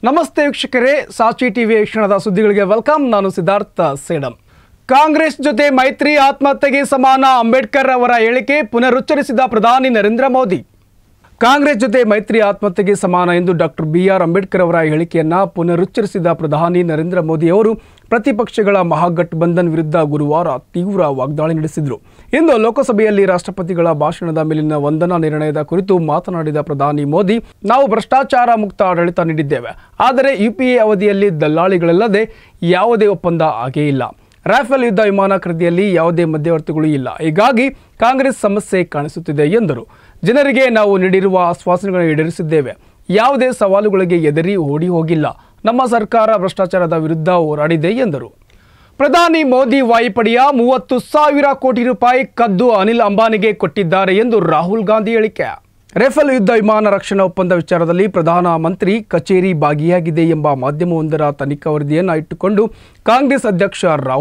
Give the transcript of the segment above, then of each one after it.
ನಮಸ್ತೆ ವೀಕ್ಷಕರೇ, ಸಾಚಿ ಟಿವಿ ಕ್ಷಣದ ಸುದ್ದಿಗಳಿಗೆ ವೆಲ್ಕಮ್. ನಾನು ಸಿದ್ಧಾರ್ಥ ಸೇಡಂ. ಕಾಂಗ್ರೆಸ್ ಜೊತೆ ಮೈತ್ರಿ ಆತ್ಮಹತ್ಯೆಗೆ ಸಮಾನ ಅಂಬೇಡ್ಕರ್ ಅವರ ಹೇಳಿಕೆ ಪುನರುಚ್ಚರಿಸಿದ ಪ್ರಧಾನಿ ನರೇಂದ್ರ ಮೋದಿ. ಕಾಂಗ್ರೆಸ್ ಜೊತೆ ಮೈತ್ರಿ ಆತ್ಮಹತ್ಯೆಗೆ ಸಮಾನ ಎಂದು ಡಾಕ್ಟರ್ BR ಅಂಬೇಡ್ಕರ್ ಅವರ ಹೇಳಿಕೆಯನ್ನು ಪುನರುಚ್ಚರಿಸಿದ ಪ್ರಧಾನಿ ನರೇಂದ್ರ ಮೋದಿ ಅವರು ಪ್ರತಿಪಕ್ಷಗಳ ಮಹಾಗಠಬಂಧನ್ ವಿರುದ್ಧ ಗುರುವಾರ ತೀವ್ರ ವಾಗ್ದಾಳಿ ನಡೆಸಿದರು. ಇಂದು ಲೋಕಸಭೆಯಲ್ಲಿ ರಾಷ್ಟ್ರಪತಿಗಳ ಭಾಷಣದ ಮೇಲಿನ ವಂದನಾ ನಿರ್ಣಯದ ಕುರಿತು ಮಾತನಾಡಿದ ಪ್ರಧಾನಿ ಮೋದಿ, ನಾವು ಭ್ರಷ್ಟಾಚಾರ ಮುಕ್ತ ಆಡಳಿತ ನೀಡಿದ್ದೇವೆ, ಆದರೆ UPA ಅವಧಿಯಲ್ಲಿ ದಲ್ಲಾಳಿಗಳಲ್ಲದೆ ಯಾವುದೇ ಒಪ್ಪಂದ ಆಗೇ ಇಲ್ಲ. ರಾಫೆಲ್ ಯುದ್ಧ ವಿಮಾನ ಖರೀದಿಯಲ್ಲಿ ಯಾವುದೇ ಮಧ್ಯವರ್ತಿಗಳು ಇಲ್ಲ. ಹೀಗಾಗಿ ಕಾಂಗ್ರೆಸ್ ಸಮಸ್ಯೆ ಕಾಣಿಸುತ್ತಿದೆ ಎಂದರು. ಜನರಿಗೆ ನಾವು ನೀಡಿರುವ ಆಶ್ವಾಸನೆಗಳನ್ನು ಈಡೇರಿಸಿದ್ದೇವೆ. ಯಾವುದೇ ಸವಾಲುಗಳಿಗೆ ಎದುರಿ ಓಡಿ ಹೋಗಿಲ್ಲ. ನಮ್ಮ ಸರ್ಕಾರ ಭ್ರಷ್ಟಾಚಾರದ ವಿರುದ್ಧ ಹೋರಾಡಿದೆ ಎಂದರು. ಪ್ರಧಾನಿ ಮೋದಿ ವಾಯುಪಡೆಯ 30,000 ಕೋಟಿ ರೂಪಾಯಿ ಕದ್ದು ಅನಿಲ್ ಅಂಬಾನಿಗೆ ಕೊಟ್ಟಿದ್ದಾರೆ ಎಂದು ರಾಹುಲ್ ಗಾಂಧಿ ಹೇಳಿಕೆ. ರಾಫೆಲ್ ಯುದ್ಧ ವಿಮಾನ ರಕ್ಷಣಾ ಒಪ್ಪಂದ ವಿಚಾರದಲ್ಲಿ ಪ್ರಧಾನ ಮಂತ್ರಿ ಕಚೇರಿ ಭಾಗಿಯಾಗಿದೆ ಎಂಬ ಮಾಧ್ಯಮವೊಂದರ ತನಿಖಾ ವರದಿಯನ್ನು ಇಟ್ಟುಕೊಂಡು ಕಾಂಗ್ರೆಸ್ ಅಧ್ಯಕ್ಷ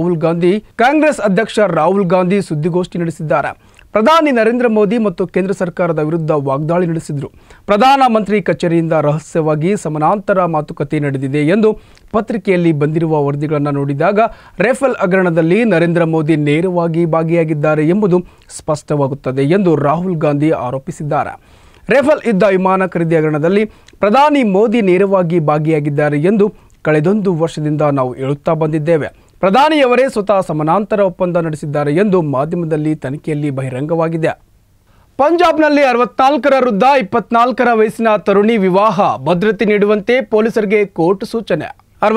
ರಾಹುಲ್ ಗಾಂಧಿ ಸುದ್ದಿಗೋಷ್ಠಿ ನಡೆಸಿದ್ದಾರೆ. ಪ್ರಧಾನಿ ನರೇಂದ್ರ ಮೋದಿ ಮತ್ತು ಕೇಂದ್ರ ಸರ್ಕಾರದ ವಿರುದ್ಧ ವಾಗ್ದಾಳಿ ನಡೆಸಿದರು. ಪ್ರಧಾನ ಮಂತ್ರಿ ಕಚೇರಿಯಿಂದ ರಹಸ್ಯವಾಗಿ ಸಮಾನಾಂತರ ಮಾತುಕತೆ ನಡೆದಿದೆ ಎಂದು ಪತ್ರಿಕೆಯಲ್ಲಿ ಬಂದಿರುವ ವರದಿಗಳನ್ನು ನೋಡಿದಾಗ ರಾಫೆಲ್ ಹಗರಣದಲ್ಲಿ ನರೇಂದ್ರ ಮೋದಿ ನೇರವಾಗಿ ಭಾಗಿಯಾಗಿದ್ದಾರೆ ಎಂಬುದು ಸ್ಪಷ್ಟವಾಗುತ್ತದೆ ಎಂದು ರಾಹುಲ್ ಗಾಂಧಿ ಆರೋಪಿಸಿದ್ದಾರೆ. ರಾಫೆಲ್ ಯುದ್ಧ ವಿಮಾನ ಖರೀದಿ ಹಗರಣದಲ್ಲಿ ಪ್ರಧಾನಿ ಮೋದಿ ನೇರವಾಗಿ ಭಾಗಿಯಾಗಿದ್ದಾರೆ ಎಂದು ಕಳೆದೊಂದು ವರ್ಷದಿಂದ ನಾವು ಹೇಳುತ್ತಾ ಬಂದಿದ್ದೇವೆ. ಪ್ರಧಾನಿಯವರೇ ಸ್ವತಃ ಸಮಾನಾಂತರ ಒಪ್ಪಂದ ನಡೆಸಿದ್ದಾರೆ ಎಂದು ಮಾಧ್ಯಮದಲ್ಲಿ ತನಿಖೆಯಲ್ಲಿ ಬಹಿರಂಗವಾಗಿದೆ. ಪಂಜಾಬ್ನಲ್ಲಿ 64ರ ವೃದ್ಧ 24ರ ವಯಸ್ಸಿನ ತರುಣಿ ವಿವಾಹ ಭದ್ರತೆ ನೀಡುವಂತೆ ಪೊಲೀಸರಿಗೆ ಕೋರ್ಟ್ ಸೂಚನೆ.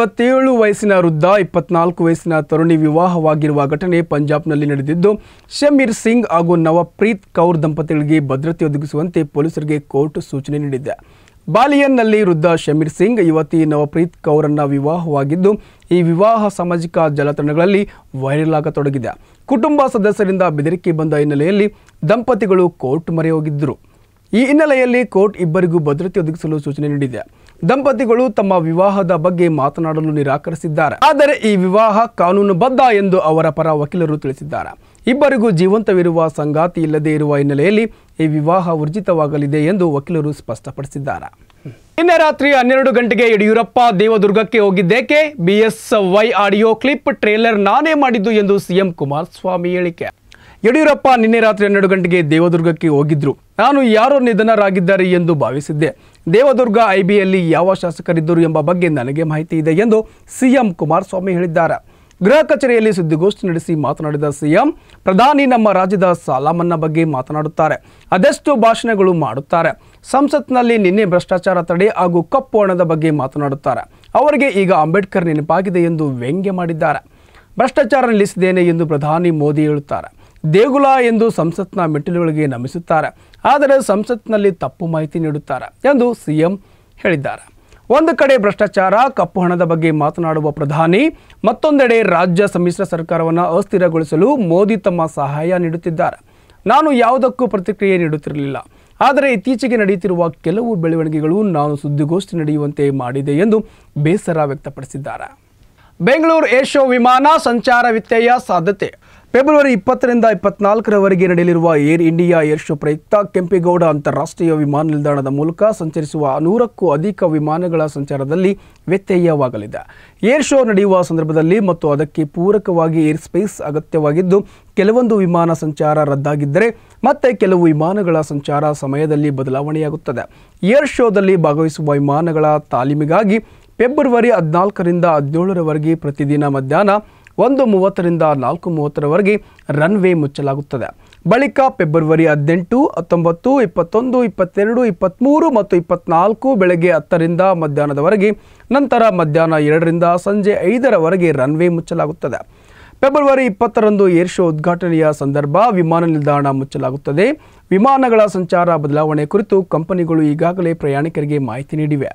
67 ವಯಸ್ಸಿನ ವೃದ್ಧ 24 ವಯಸ್ಸಿನ ತರುಣಿ ವಿವಾಹವಾಗಿರುವ ಘಟನೆ ಪಂಜಾಬ್ನಲ್ಲಿ ನಡೆದಿದ್ದು, ಶಮೀರ್ ಸಿಂಗ್ ಹಾಗೂ ನವಪ್ರೀತ್ ಕೌರ್ ದಂಪತಿಗಳಿಗೆ ಭದ್ರತೆ ಒದಗಿಸುವಂತೆ ಪೊಲೀಸರಿಗೆ ಕೋರ್ಟ್ ಸೂಚನೆ ನೀಡಿದೆ. ಬಾಲಿಯನ್ನಲ್ಲಿ ವೃದ್ಧ ಶಮೀರ್ ಸಿಂಗ್ ಯುವತಿ ನವಪ್ರೀತ್ ಕೌರನ್ನ ವಿವಾಹವಾಗಿದ್ದು, ಈ ವಿವಾಹ ಸಾಮಾಜಿಕ ಜಾಲತಾಣಗಳಲ್ಲಿ ವೈರಲ್ ಆಗತೊಡಗಿದೆ. ಕುಟುಂಬ ಸದಸ್ಯರಿಂದ ಬೆದರಿಕೆ ಬಂದ ಹಿನ್ನೆಲೆಯಲ್ಲಿ ದಂಪತಿಗಳು ಕೋರ್ಟ್ ಮೊರೆ ಹೋಗಿದ್ದರು. ಈ ಹಿನ್ನೆಲೆಯಲ್ಲಿ ಕೋರ್ಟ್ ಇಬ್ಬರಿಗೂ ಭದ್ರತೆ ಒದಗಿಸಲು ಸೂಚನೆ ನೀಡಿದೆ. ದಂಪತಿಗಳು ತಮ್ಮ ವಿವಾಹದ ಬಗ್ಗೆ ಮಾತನಾಡಲು ನಿರಾಕರಿಸಿದ್ದಾರೆ. ಆದರೆ ಈ ವಿವಾಹ ಕಾನೂನುಬದ್ಧ ಎಂದು ಅವರ ಪರ ವಕೀಲರು ತಿಳಿಸಿದ್ದಾರೆ. ಇಬ್ಬರಿಗೂ ಜೀವಂತವಿರುವ ಸಂಗಾತಿ ಇಲ್ಲದೇ ಇರುವ ಹಿನ್ನೆಲೆಯಲ್ಲಿ ಈ ವಿವಾಹ ಊರ್ಜಿತವಾಗಲಿದೆ ಎಂದು ವಕೀಲರು ಸ್ಪಷ್ಟಪಡಿಸಿದ್ದಾರೆ. ನಿನ್ನೆ ರಾತ್ರಿ 12 ಗಂಟೆಗೆ ಯಡಿಯೂರಪ್ಪ ದೇವದುರ್ಗಕ್ಕೆ ಹೋಗಿದ್ದೇಕೆ? BSY ಆಡಿಯೋ ಕ್ಲಿಪ್ ಟ್ರೇಲರ್ ನಾನೇ ಮಾಡಿದ್ದು ಎಂದು CM ಕುಮಾರಸ್ವಾಮಿ ಹೇಳಿಕೆ. ಯಡಿಯೂರಪ್ಪ ನಿನ್ನೆ ರಾತ್ರಿ 12 ಗಂಟೆಗೆ ದೇವದುರ್ಗಕ್ಕೆ ಹೋಗಿದ್ರು. ನಾನು ಯಾರೋ ನಿಧನರಾಗಿದ್ದಾರೆ ಎಂದು ಭಾವಿಸಿದ್ದೆ. ದೇವದುರ್ಗ IBಯಲ್ಲಿ ಯಾವ ಶಾಸಕರಿದ್ದರು ಎಂಬ ಬಗ್ಗೆ ನನಗೆ ಮಾಹಿತಿ ಇದೆ ಎಂದು CM ಕುಮಾರಸ್ವಾಮಿ ಹೇಳಿದ್ದಾರೆ. ಗೃಹ ಕಚೇರಿಯಲ್ಲಿ ಸುದ್ದಿಗೋಷ್ಠಿ ನಡೆಸಿ ಮಾತನಾಡಿದ CM, ಪ್ರಧಾನಿ ನಮ್ಮ ರಾಜ್ಯದ ಸಾಲ ಮನ್ನಾ ಬಗ್ಗೆ ಮಾತನಾಡುತ್ತಾರೆ, ಅದೆಷ್ಟು ಭಾಷಣಗಳು ಮಾಡುತ್ತಾರೆ. ಸಂಸತ್ನಲ್ಲಿ ನಿನ್ನೆ ಭ್ರಷ್ಟಾಚಾರ ತಡೆ ಹಾಗೂ ಕಪ್ಪು ಹಣದ ಬಗ್ಗೆ ಮಾತನಾಡುತ್ತಾರೆ. ಅವರಿಗೆ ಈಗ ಅಂಬೇಡ್ಕರ್ ನೆನಪಾಗಿದೆ ಎಂದು ವ್ಯಂಗ್ಯ ಮಾಡಿದ್ದಾರೆ. ಭ್ರಷ್ಟಾಚಾರ ನಿಲ್ಲಿಸಿದ್ದೇನೆ ಎಂದು ಪ್ರಧಾನಿ ಮೋದಿ ಹೇಳುತ್ತಾರೆ. ದೇಗುಲ ಎಂದು ಸಂಸತ್ನ ಮೆಟ್ಟಿಲುಗಳಿಗೆ ನಮಿಸುತ್ತಾರೆ, ಆದರೆ ಸಂಸತ್ನಲ್ಲಿ ತಪ್ಪು ಮಾಹಿತಿ ನೀಡುತ್ತಾರೆ ಎಂದು CM ಹೇಳಿದ್ದಾರೆ. ಒಂದು ಕಡೆ ಭ್ರಷ್ಟಾಚಾರ, ಕಪ್ಪು ಹಣದ ಬಗ್ಗೆ ಮಾತನಾಡುವ ಪ್ರಧಾನಿ, ಮತ್ತೊಂದೆಡೆ ರಾಜ್ಯ ಸಮ್ಮಿಶ್ರ ಸರ್ಕಾರವನ್ನು ಅಸ್ಥಿರಗೊಳಿಸಲು ಮೋದಿ ತಮ್ಮ ಸಹಾಯ ನೀಡುತ್ತಿದ್ದಾರೆ. ನಾನು ಯಾವುದಕ್ಕೂ ಪ್ರತಿಕ್ರಿಯೆ ನೀಡುತ್ತಿರಲಿಲ್ಲ, ಆದರೆ ಇತ್ತೀಚೆಗೆ ನಡೆಯುತ್ತಿರುವ ಕೆಲವು ಬೆಳವಣಿಗೆಗಳು ನಾನು ಸುದ್ದಿಗೋಷ್ಠಿ ನಡೆಯುವಂತೆ ಮಾಡಿದೆ ಎಂದು ಬೇಸರ ವ್ಯಕ್ತಪಡಿಸಿದ್ದಾರೆ. ಬೆಂಗಳೂರು ಏರ್ ಶೋ ವಿಮಾನ ಸಂಚಾರ ವ್ಯತ್ಯಯ ಸಾಧ್ಯತೆ. ಫೆಬ್ರವರಿ 20ರಿಂದ 24ರವರೆಗೆ ನಡೆಯಲಿರುವ ಏರ್ ಇಂಡಿಯಾ ಏರ್ ಶೋ ಪ್ರಯುಕ್ತ ಕೆಂಪೇಗೌಡ ಅಂತಾರಾಷ್ಟ್ರೀಯ ವಿಮಾನ ನಿಲ್ದಾಣದ ಮೂಲಕ ಸಂಚರಿಸುವ 100ಕ್ಕೂ ಅಧಿಕ ವಿಮಾನಗಳ ಸಂಚಾರದಲ್ಲಿ ವ್ಯತ್ಯಯವಾಗಲಿದೆ. ಏರ್ ಶೋ ನಡೆಯುವ ಸಂದರ್ಭದಲ್ಲಿ ಮತ್ತು ಅದಕ್ಕೆ ಪೂರಕವಾಗಿ ಏರ್ ಸ್ಪೇಸ್ ಅಗತ್ಯವಾಗಿದ್ದು, ಕೆಲವೊಂದು ವಿಮಾನ ಸಂಚಾರ ರದ್ದಾಗಿದ್ದರೆ ಮತ್ತೆ ಕೆಲವು ವಿಮಾನಗಳ ಸಂಚಾರ ಸಮಯದಲ್ಲಿ ಬದಲಾವಣೆಯಾಗುತ್ತದೆ. ಏರ್ ಶೋದಲ್ಲಿ ಭಾಗವಹಿಸುವ ವಿಮಾನಗಳ ತಾಲೀಮಿಗಾಗಿ ಫೆಬ್ರವರಿ 14ರಿಂದ 17ರವರೆಗೆ ಪ್ರತಿದಿನ ಮಧ್ಯಾಹ್ನ 1:30ರಿಂದ 4:30ರವರೆಗೆ ರನ್ವೇ ಮುಚ್ಚಲಾಗುತ್ತದೆ. ಬಳಿಕ ಫೆಬ್ರವರಿ 18, 19, 21, 22, 23 ಮತ್ತು 24 ಬೆಳಗ್ಗೆ 10ರಿಂದ ಮಧ್ಯಾಹ್ನದವರೆಗೆ, ನಂತರ ಮಧ್ಯಾಹ್ನ 2ರಿಂದ ಸಂಜೆ 5ರವರೆಗೆ ರನ್ವೇ ಮುಚ್ಚಲಾಗುತ್ತದೆ. ಫೆಬ್ರವರಿ 20ರಂದು ಏರ್ ಶೋ ಉದ್ಘಾಟನೆಯ ಸಂದರ್ಭ ವಿಮಾನ ನಿಲ್ದಾಣ ಮುಚ್ಚಲಾಗುತ್ತದೆ. ವಿಮಾನಗಳ ಸಂಚಾರ ಬದಲಾವಣೆ ಕುರಿತು ಕಂಪನಿಗಳು ಈಗಾಗಲೇ ಪ್ರಯಾಣಿಕರಿಗೆ ಮಾಹಿತಿ ನೀಡಿವೆ.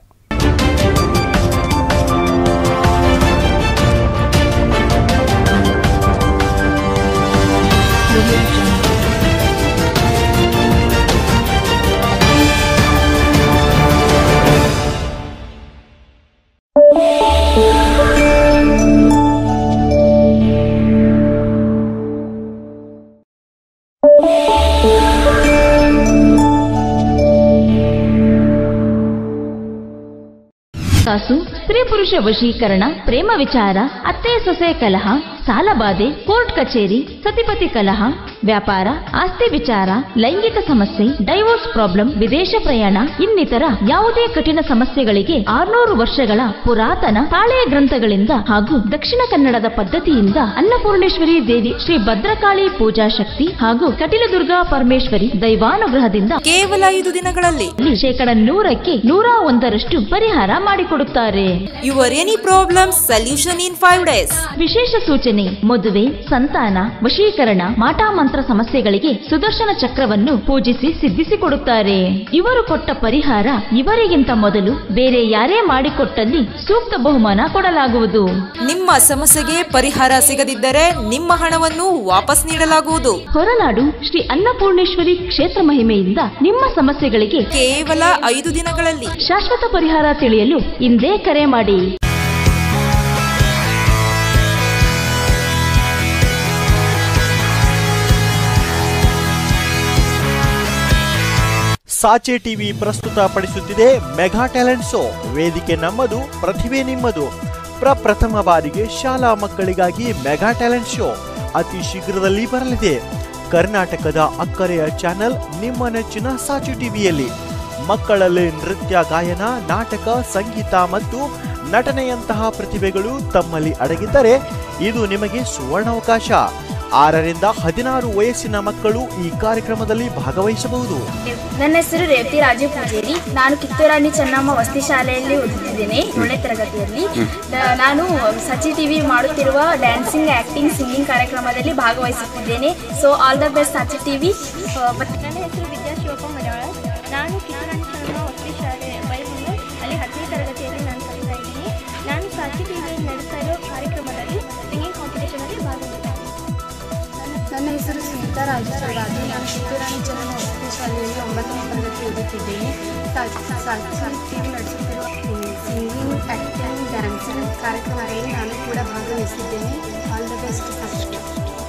ವಶೀಕರಣ, ಪ್ರೇಮ ವಿಚಾರ, ಅತ್ತೆ ಸೊಸೆ ಕಲಹ, ಸಾಲಬಾಧೆ, ಕೋರ್ಟ್ ಕಚೇರಿ, ಸತಿಪತಿ ಕಲಹ, ವ್ಯಾಪಾರ, ಆಸ್ತಿ ವಿಚಾರ, ಲೈಂಗಿಕ ಸಮಸ್ಯೆ, ಡೈವೋರ್ಸ್ ಪ್ರಾಬ್ಲಮ್, ವಿದೇಶ ಪ್ರಯಾಣ ಇನ್ನಿತರ ಯಾವುದೇ ಕಠಿಣ ಸಮಸ್ಯೆಗಳಿಗೆ 600 ವರ್ಷಗಳ ಪುರಾತನ ತಾಳೆಯ ಗ್ರಂಥಗಳಿಂದ ಹಾಗೂ ದಕ್ಷಿಣ ಕನ್ನಡದ ಪದ್ಧತಿಯಿಂದ ಅನ್ನಪೂರ್ಣೇಶ್ವರಿ ದೇವಿ ಶ್ರೀ ಭದ್ರಕಾಳಿ ಪೂಜಾ ಶಕ್ತಿ ಹಾಗೂ ಕಟೀಲದುರ್ಗಾ ಪರಮೇಶ್ವರಿ ದೈವಾನುಗ್ರಹದಿಂದ ಕೇವಲ 5 ದಿನಗಳಲ್ಲಿ 100ಕ್ಕೆ 101ರಷ್ಟು ಪರಿಹಾರ ಮಾಡಿಕೊಡುತ್ತಾರೆ. Your any problem solution in 5 days. ವಿಶೇಷ ಸೂಚನೆ: ಮದುವೆ, ಸಂತಾನ, ವಶೀಕರಣ, ಮಾಟಮಂತ್ರ ಸಮಸ್ಯೆಗಳಿಗೆ ಸುದರ್ಶನ ಚಕ್ರವನ್ನು ಪೂಜಿಸಿ ಸಿದ್ಧಿಸಿಕೊಡುತ್ತಾರೆ. ಇವರು ಕೊಟ್ಟ ಪರಿಹಾರ ಇವರಿಗಿಂತ ಮೊದಲು ಬೇರೆ ಯಾರೇ ಮಾಡಿಕೊಟ್ಟಲ್ಲಿ ಸೂಕ್ತ ಬಹುಮಾನ ಕೊಡಲಾಗುವುದು. ನಿಮ್ಮ ಸಮಸ್ಯೆಗೆ ಪರಿಹಾರ ಸಿಗದಿದ್ದರೆ ನಿಮ್ಮ ಹಣವನ್ನು ವಾಪಸ್ ನೀಡಲಾಗುವುದು. ಹೊರನಾಡು ಶ್ರೀ ಅನ್ನಪೂರ್ಣೇಶ್ವರಿ ಕ್ಷೇತ್ರ ಮಹಿಮೆಯಿಂದ ನಿಮ್ಮ ಸಮಸ್ಯೆಗಳಿಗೆ ಕೇವಲ 5 ದಿನಗಳಲ್ಲಿ ಶಾಶ್ವತ ಪರಿಹಾರ ತಿಳಿಯಲು ಇಂದೇ ಕರೆ ಮಾಡಿ. ಸಾಚೆ ಟಿವಿ ಪ್ರಸ್ತುತಪಡಿಸುತ್ತಿದೆ ಮೆಗಾ ಟ್ಯಾಲೆಂಟ್ ಶೋ. ವೇದಿಕೆ ನಮ್ಮದು, ಪ್ರತಿಭೆ ನಿಮ್ಮದು. ಪ್ರಪ್ರಥಮ ಬಾರಿಗೆ ಶಾಲಾ ಮಕ್ಕಳಿಗಾಗಿ ಮೆಗಾ ಟ್ಯಾಲೆಂಟ್ ಶೋ ಅತಿ ಶೀಘ್ರದಲ್ಲಿ ಬರಲಿದೆ. ಕರ್ನಾಟಕದ ಅಕ್ಕರೆಯ ಚಾನೆಲ್ ನಿಮ್ಮ ನೆಚ್ಚಿನ ಸಾಚೆ ಟಿವಿಯಲ್ಲಿ. ಮಕ್ಕಳಲ್ಲಿ ನೃತ್ಯ, ಗಾಯನ, ನಾಟಕ, ಸಂಗೀತ ಮತ್ತು ನಟನೆಯಂತಹ ಪ್ರತಿಭೆಗಳು ತಮ್ಮಲ್ಲಿ ಅಡಗಿದ್ದರೆ ಇದು ನಿಮಗೆ ಸುವರ್ಣಾವಕಾಶ. 6ರಿಂದ 16 ವಯಸ್ಸಿನ ಮಕ್ಕಳು ಈ ಕಾರ್ಯಕ್ರಮದಲ್ಲಿ ಭಾಗವಹಿಸಬಹುದು. ನನ್ನ ಹೆಸರು ರೇವತಿ ರಾಜು ಪೂಜೇರಿ. ನಾನು ಕಿತ್ತೂರಾಣಿ ಚೆನ್ನಮ್ಮ ವಸತಿ ಶಾಲೆಯಲ್ಲಿ ಓದುತ್ತಿದ್ದೇನೆ, 7ನೇ ತರಗತಿಯಲ್ಲಿ. ನಾನು ಸಾಚೆ ಟಿವಿ ಮಾಡುತ್ತಿರುವ ಡ್ಯಾನ್ಸಿಂಗ್, ಆಕ್ಟಿಂಗ್, ಸಿಂಗಿಂಗ್ ಕಾರ್ಯಕ್ರಮದಲ್ಲಿ ಭಾಗವಹಿಸುತ್ತಿದ್ದೇನೆ. ಸೊ ಆಲ್ ದ ಬೆಸ್ಟ್ ಸಾಚೆ ಟಿವಿ. ನನ್ನ ಹೆಸರು ವಿದ್ಯಾ ಶಿವಪ್ಪ ಮಲಯಾಳ. ನಾನು ಕಿತ್ತೂರಾಣಿ ಚೆನ್ನಮ್ಮ ವಸತಿ ಶಾಲೆ ಬೈಬಂಗಲ್ ಅಲ್ಲಿ 10ನೇ ತರಗತಿಯಲ್ಲಿ ನಾನು ಕಲಿತಾ ಇದ್ದೀನಿ. ನಾನು ಸಾಚೆ ಟಿವಿಯಲ್ಲಿ ನಡೆಸ್ತಾ ಇರೋ ಕಾರ್ಯಕ್ರಮದಲ್ಲಿ ಸಿಂಗಿಂಗ್ ಕಾಂಪಿಟೇಷನಲ್ಲಿ ಭಾಗವಹಿಸ್ತೇನೆ. ನನ್ನ ಹೆಸರು ಸುನೀತಾ ರಾಜೇಶ್ವರಾಜು. ನಾನು ಕಿತ್ತೂರಾಣಿ ಚೆನ್ನಮ್ಮ ವಸತಿ ಶಾಲೆಯಲ್ಲಿ 9ನೇ ತರಗತಿ ಓದುತ್ತಿದ್ದೇನೆ. ಸಾಚೆ ಟಿವಿ ನಡೆಸುತ್ತಿರುವ ಸಿಂಗಿಂಗ್, ಆ್ಯಕ್ಟಿಂಗ್, ಡ್ಯಾನ್ಸಿಂಗ್ ಕಾರ್ಯಕ್ರಮದಲ್ಲಿ ನಾನು ಕೂಡ ಭಾಗವಹಿಸಿದ್ದೇನೆ. ಆಲ್ ದ ಬೆಸ್ಟ್ ಸಾಚೆ ಟಿವಿ.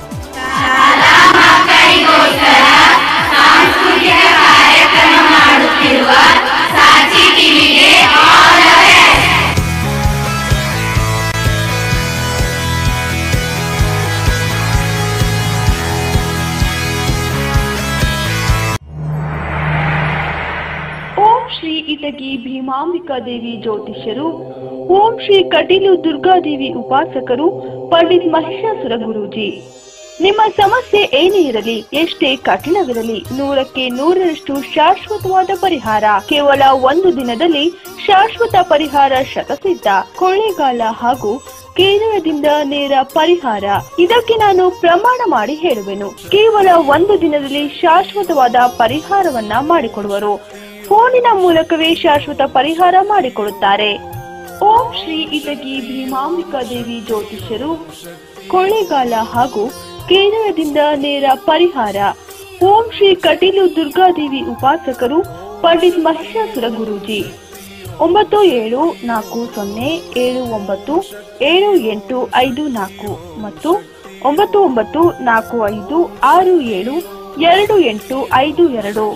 ಶ್ರೀ ಇಟಗಿ ಭೀಮಾಂಬಿಕಾ ದೇವಿ ಜ್ಯೋತಿಷ್ಯರು, ಓಂ ಶ್ರೀ ಕಟೀಲು ದುರ್ಗಾದೇವಿ ಉಪಾಸಕರು, ಪಂಡಿತ್ ಮಹಿಷಾಸುರ ಗುರೂಜಿ. ನಿಮ್ಮ ಸಮಸ್ಯೆ ಏನೇ ಇರಲಿ, ಎಷ್ಟೇ ಕಠಿಣವಿರಲಿ, 100ಕ್ಕೆ 100ರಷ್ಟು ಶಾಶ್ವತವಾದ ಪರಿಹಾರ. ಕೇವಲ 1 ದಿನದಲ್ಲಿ ಶಾಶ್ವತ ಪರಿಹಾರ ಶತಸಿದ್ಧ. ಕೊಳ್ಳೇಗಾಲ ಹಾಗೂ ಕೇರಳದಿಂದ ನೇರ ಪರಿಹಾರ. ಇದಕ್ಕೆ ನಾನು ಪ್ರಮಾಣ ಮಾಡಿ ಹೇಳುವೆನು. ಕೇವಲ 1 ದಿನದಲ್ಲಿ ಶಾಶ್ವತವಾದ ಪರಿಹಾರವನ್ನ ಮಾಡಿಕೊಡುವರು. ಫೋನಿನ ಮೂಲಕವೇ ಶಾಶ್ವತ ಪರಿಹಾರ ಮಾಡಿಕೊಡುತ್ತಾರೆ. ಓಂ ಶ್ರೀ ಇಟಗಿ ಭೀಮಾಂಬಿಕಾ ದೇವಿ ಜ್ಯೋತಿಷ್ಯರು, ಕೊಳ್ಳೇಗಾಲ ಹಾಗೂ ಕೇರಳದಿಂದ ನೇರ ಪರಿಹಾರ. ಓಂ ಶ್ರೀ ಕಟೀಲು ದುರ್ಗಾದೇವಿ ಉಪಾಸಕರು, ಪಂಡಿತ್ ಮಹಿಷಾಸುರ ಗುರೂಜಿ. 9770797854 ಮತ್ತು 9945672852.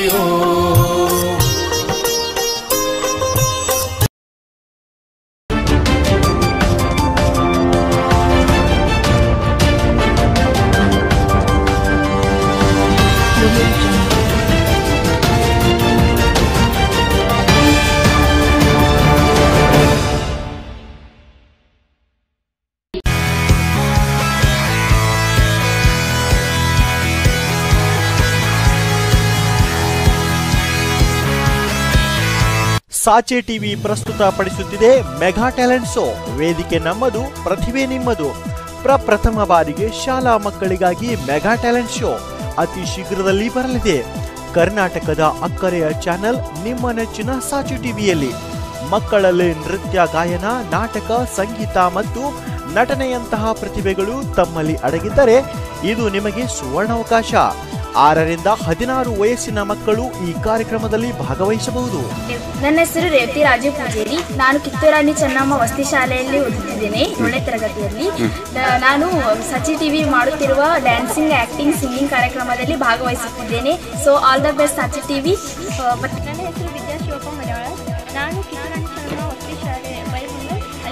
ಸಾಚೆ ಟಿವಿ ಪ್ರಸ್ತುತಪಡಿಸುತ್ತಿದೆ ಮೆಗಾ ಟ್ಯಾಲೆಂಟ್ ಶೋ. ವೇದಿಕೆ ನಮ್ಮದು, ಪ್ರತಿಭೆ ನಿಮ್ಮದು. ಪ್ರಪ್ರಥಮ ಬಾರಿಗೆ ಶಾಲಾ ಮಕ್ಕಳಿಗಾಗಿ ಮೆಗಾ ಟ್ಯಾಲೆಂಟ್ ಶೋ ಅತಿ ಶೀಘ್ರದಲ್ಲಿ ಬರಲಿದೆ. ಕರ್ನಾಟಕದ ಅಕ್ಕರೆಯ ಚಾನೆಲ್ ನಿಮ್ಮ ನೆಚ್ಚಿನ ಸಾಚೆ ಟಿವಿಯಲ್ಲಿ. ಮಕ್ಕಳಲ್ಲಿ ನೃತ್ಯ, ಗಾಯನ, ನಾಟಕ, ಸಂಗೀತ ಮತ್ತು ನಟನೆಯಂತಹ ಪ್ರತಿಭೆಗಳು ತಮ್ಮಲ್ಲಿ ಅಡಗಿದ್ದರೆ ಇದು ನಿಮಗೆ ಸುವರ್ಣಾವಕಾಶ. 6ರಿಂದ 16 ವಯಸ್ಸಿನ ಮಕ್ಕಳು ಈ ಕಾರ್ಯಕ್ರಮದಲ್ಲಿ ಭಾಗವಹಿಸಬಹುದು. ನನ್ನ ಹೆಸರು ರೇವತಿ ರಾಜು ಪೂಜೇರಿ. ನಾನು ಕಿತ್ತೂರಾಣಿ ಚೆನ್ನಮ್ಮ ವಸತಿ ಶಾಲೆಯಲ್ಲಿ ಓದುತ್ತಿದ್ದೇನೆ, 7ನೇ ತರಗತಿಯಲ್ಲಿ. ನಾನು ಸಾಚೆ ಟಿವಿ ಮಾಡುತ್ತಿರುವ ಡ್ಯಾನ್ಸಿಂಗ್, ಆಕ್ಟಿಂಗ್, ಸಿಂಗಿಂಗ್ ಕಾರ್ಯಕ್ರಮದಲ್ಲಿ ಭಾಗವಹಿಸುತ್ತಿದ್ದೇನೆ. ಸೊ ಆಲ್ ದ ಬೆಸ್ಟ್ ಸಾಚೆ ಟಿವಿ. ನನ್ನ ಹೆಸರು ವಿದ್ಯಾ ಶಿವಪ್ಪ ಮಲಯಾಳ. ನಾನು ಕಿತ್ತೂರಾಣಿ ಚೆನ್ನಮ್ಮ ವಸತಿ ಶಾಲೆ ಬೈಬಂಗಲ್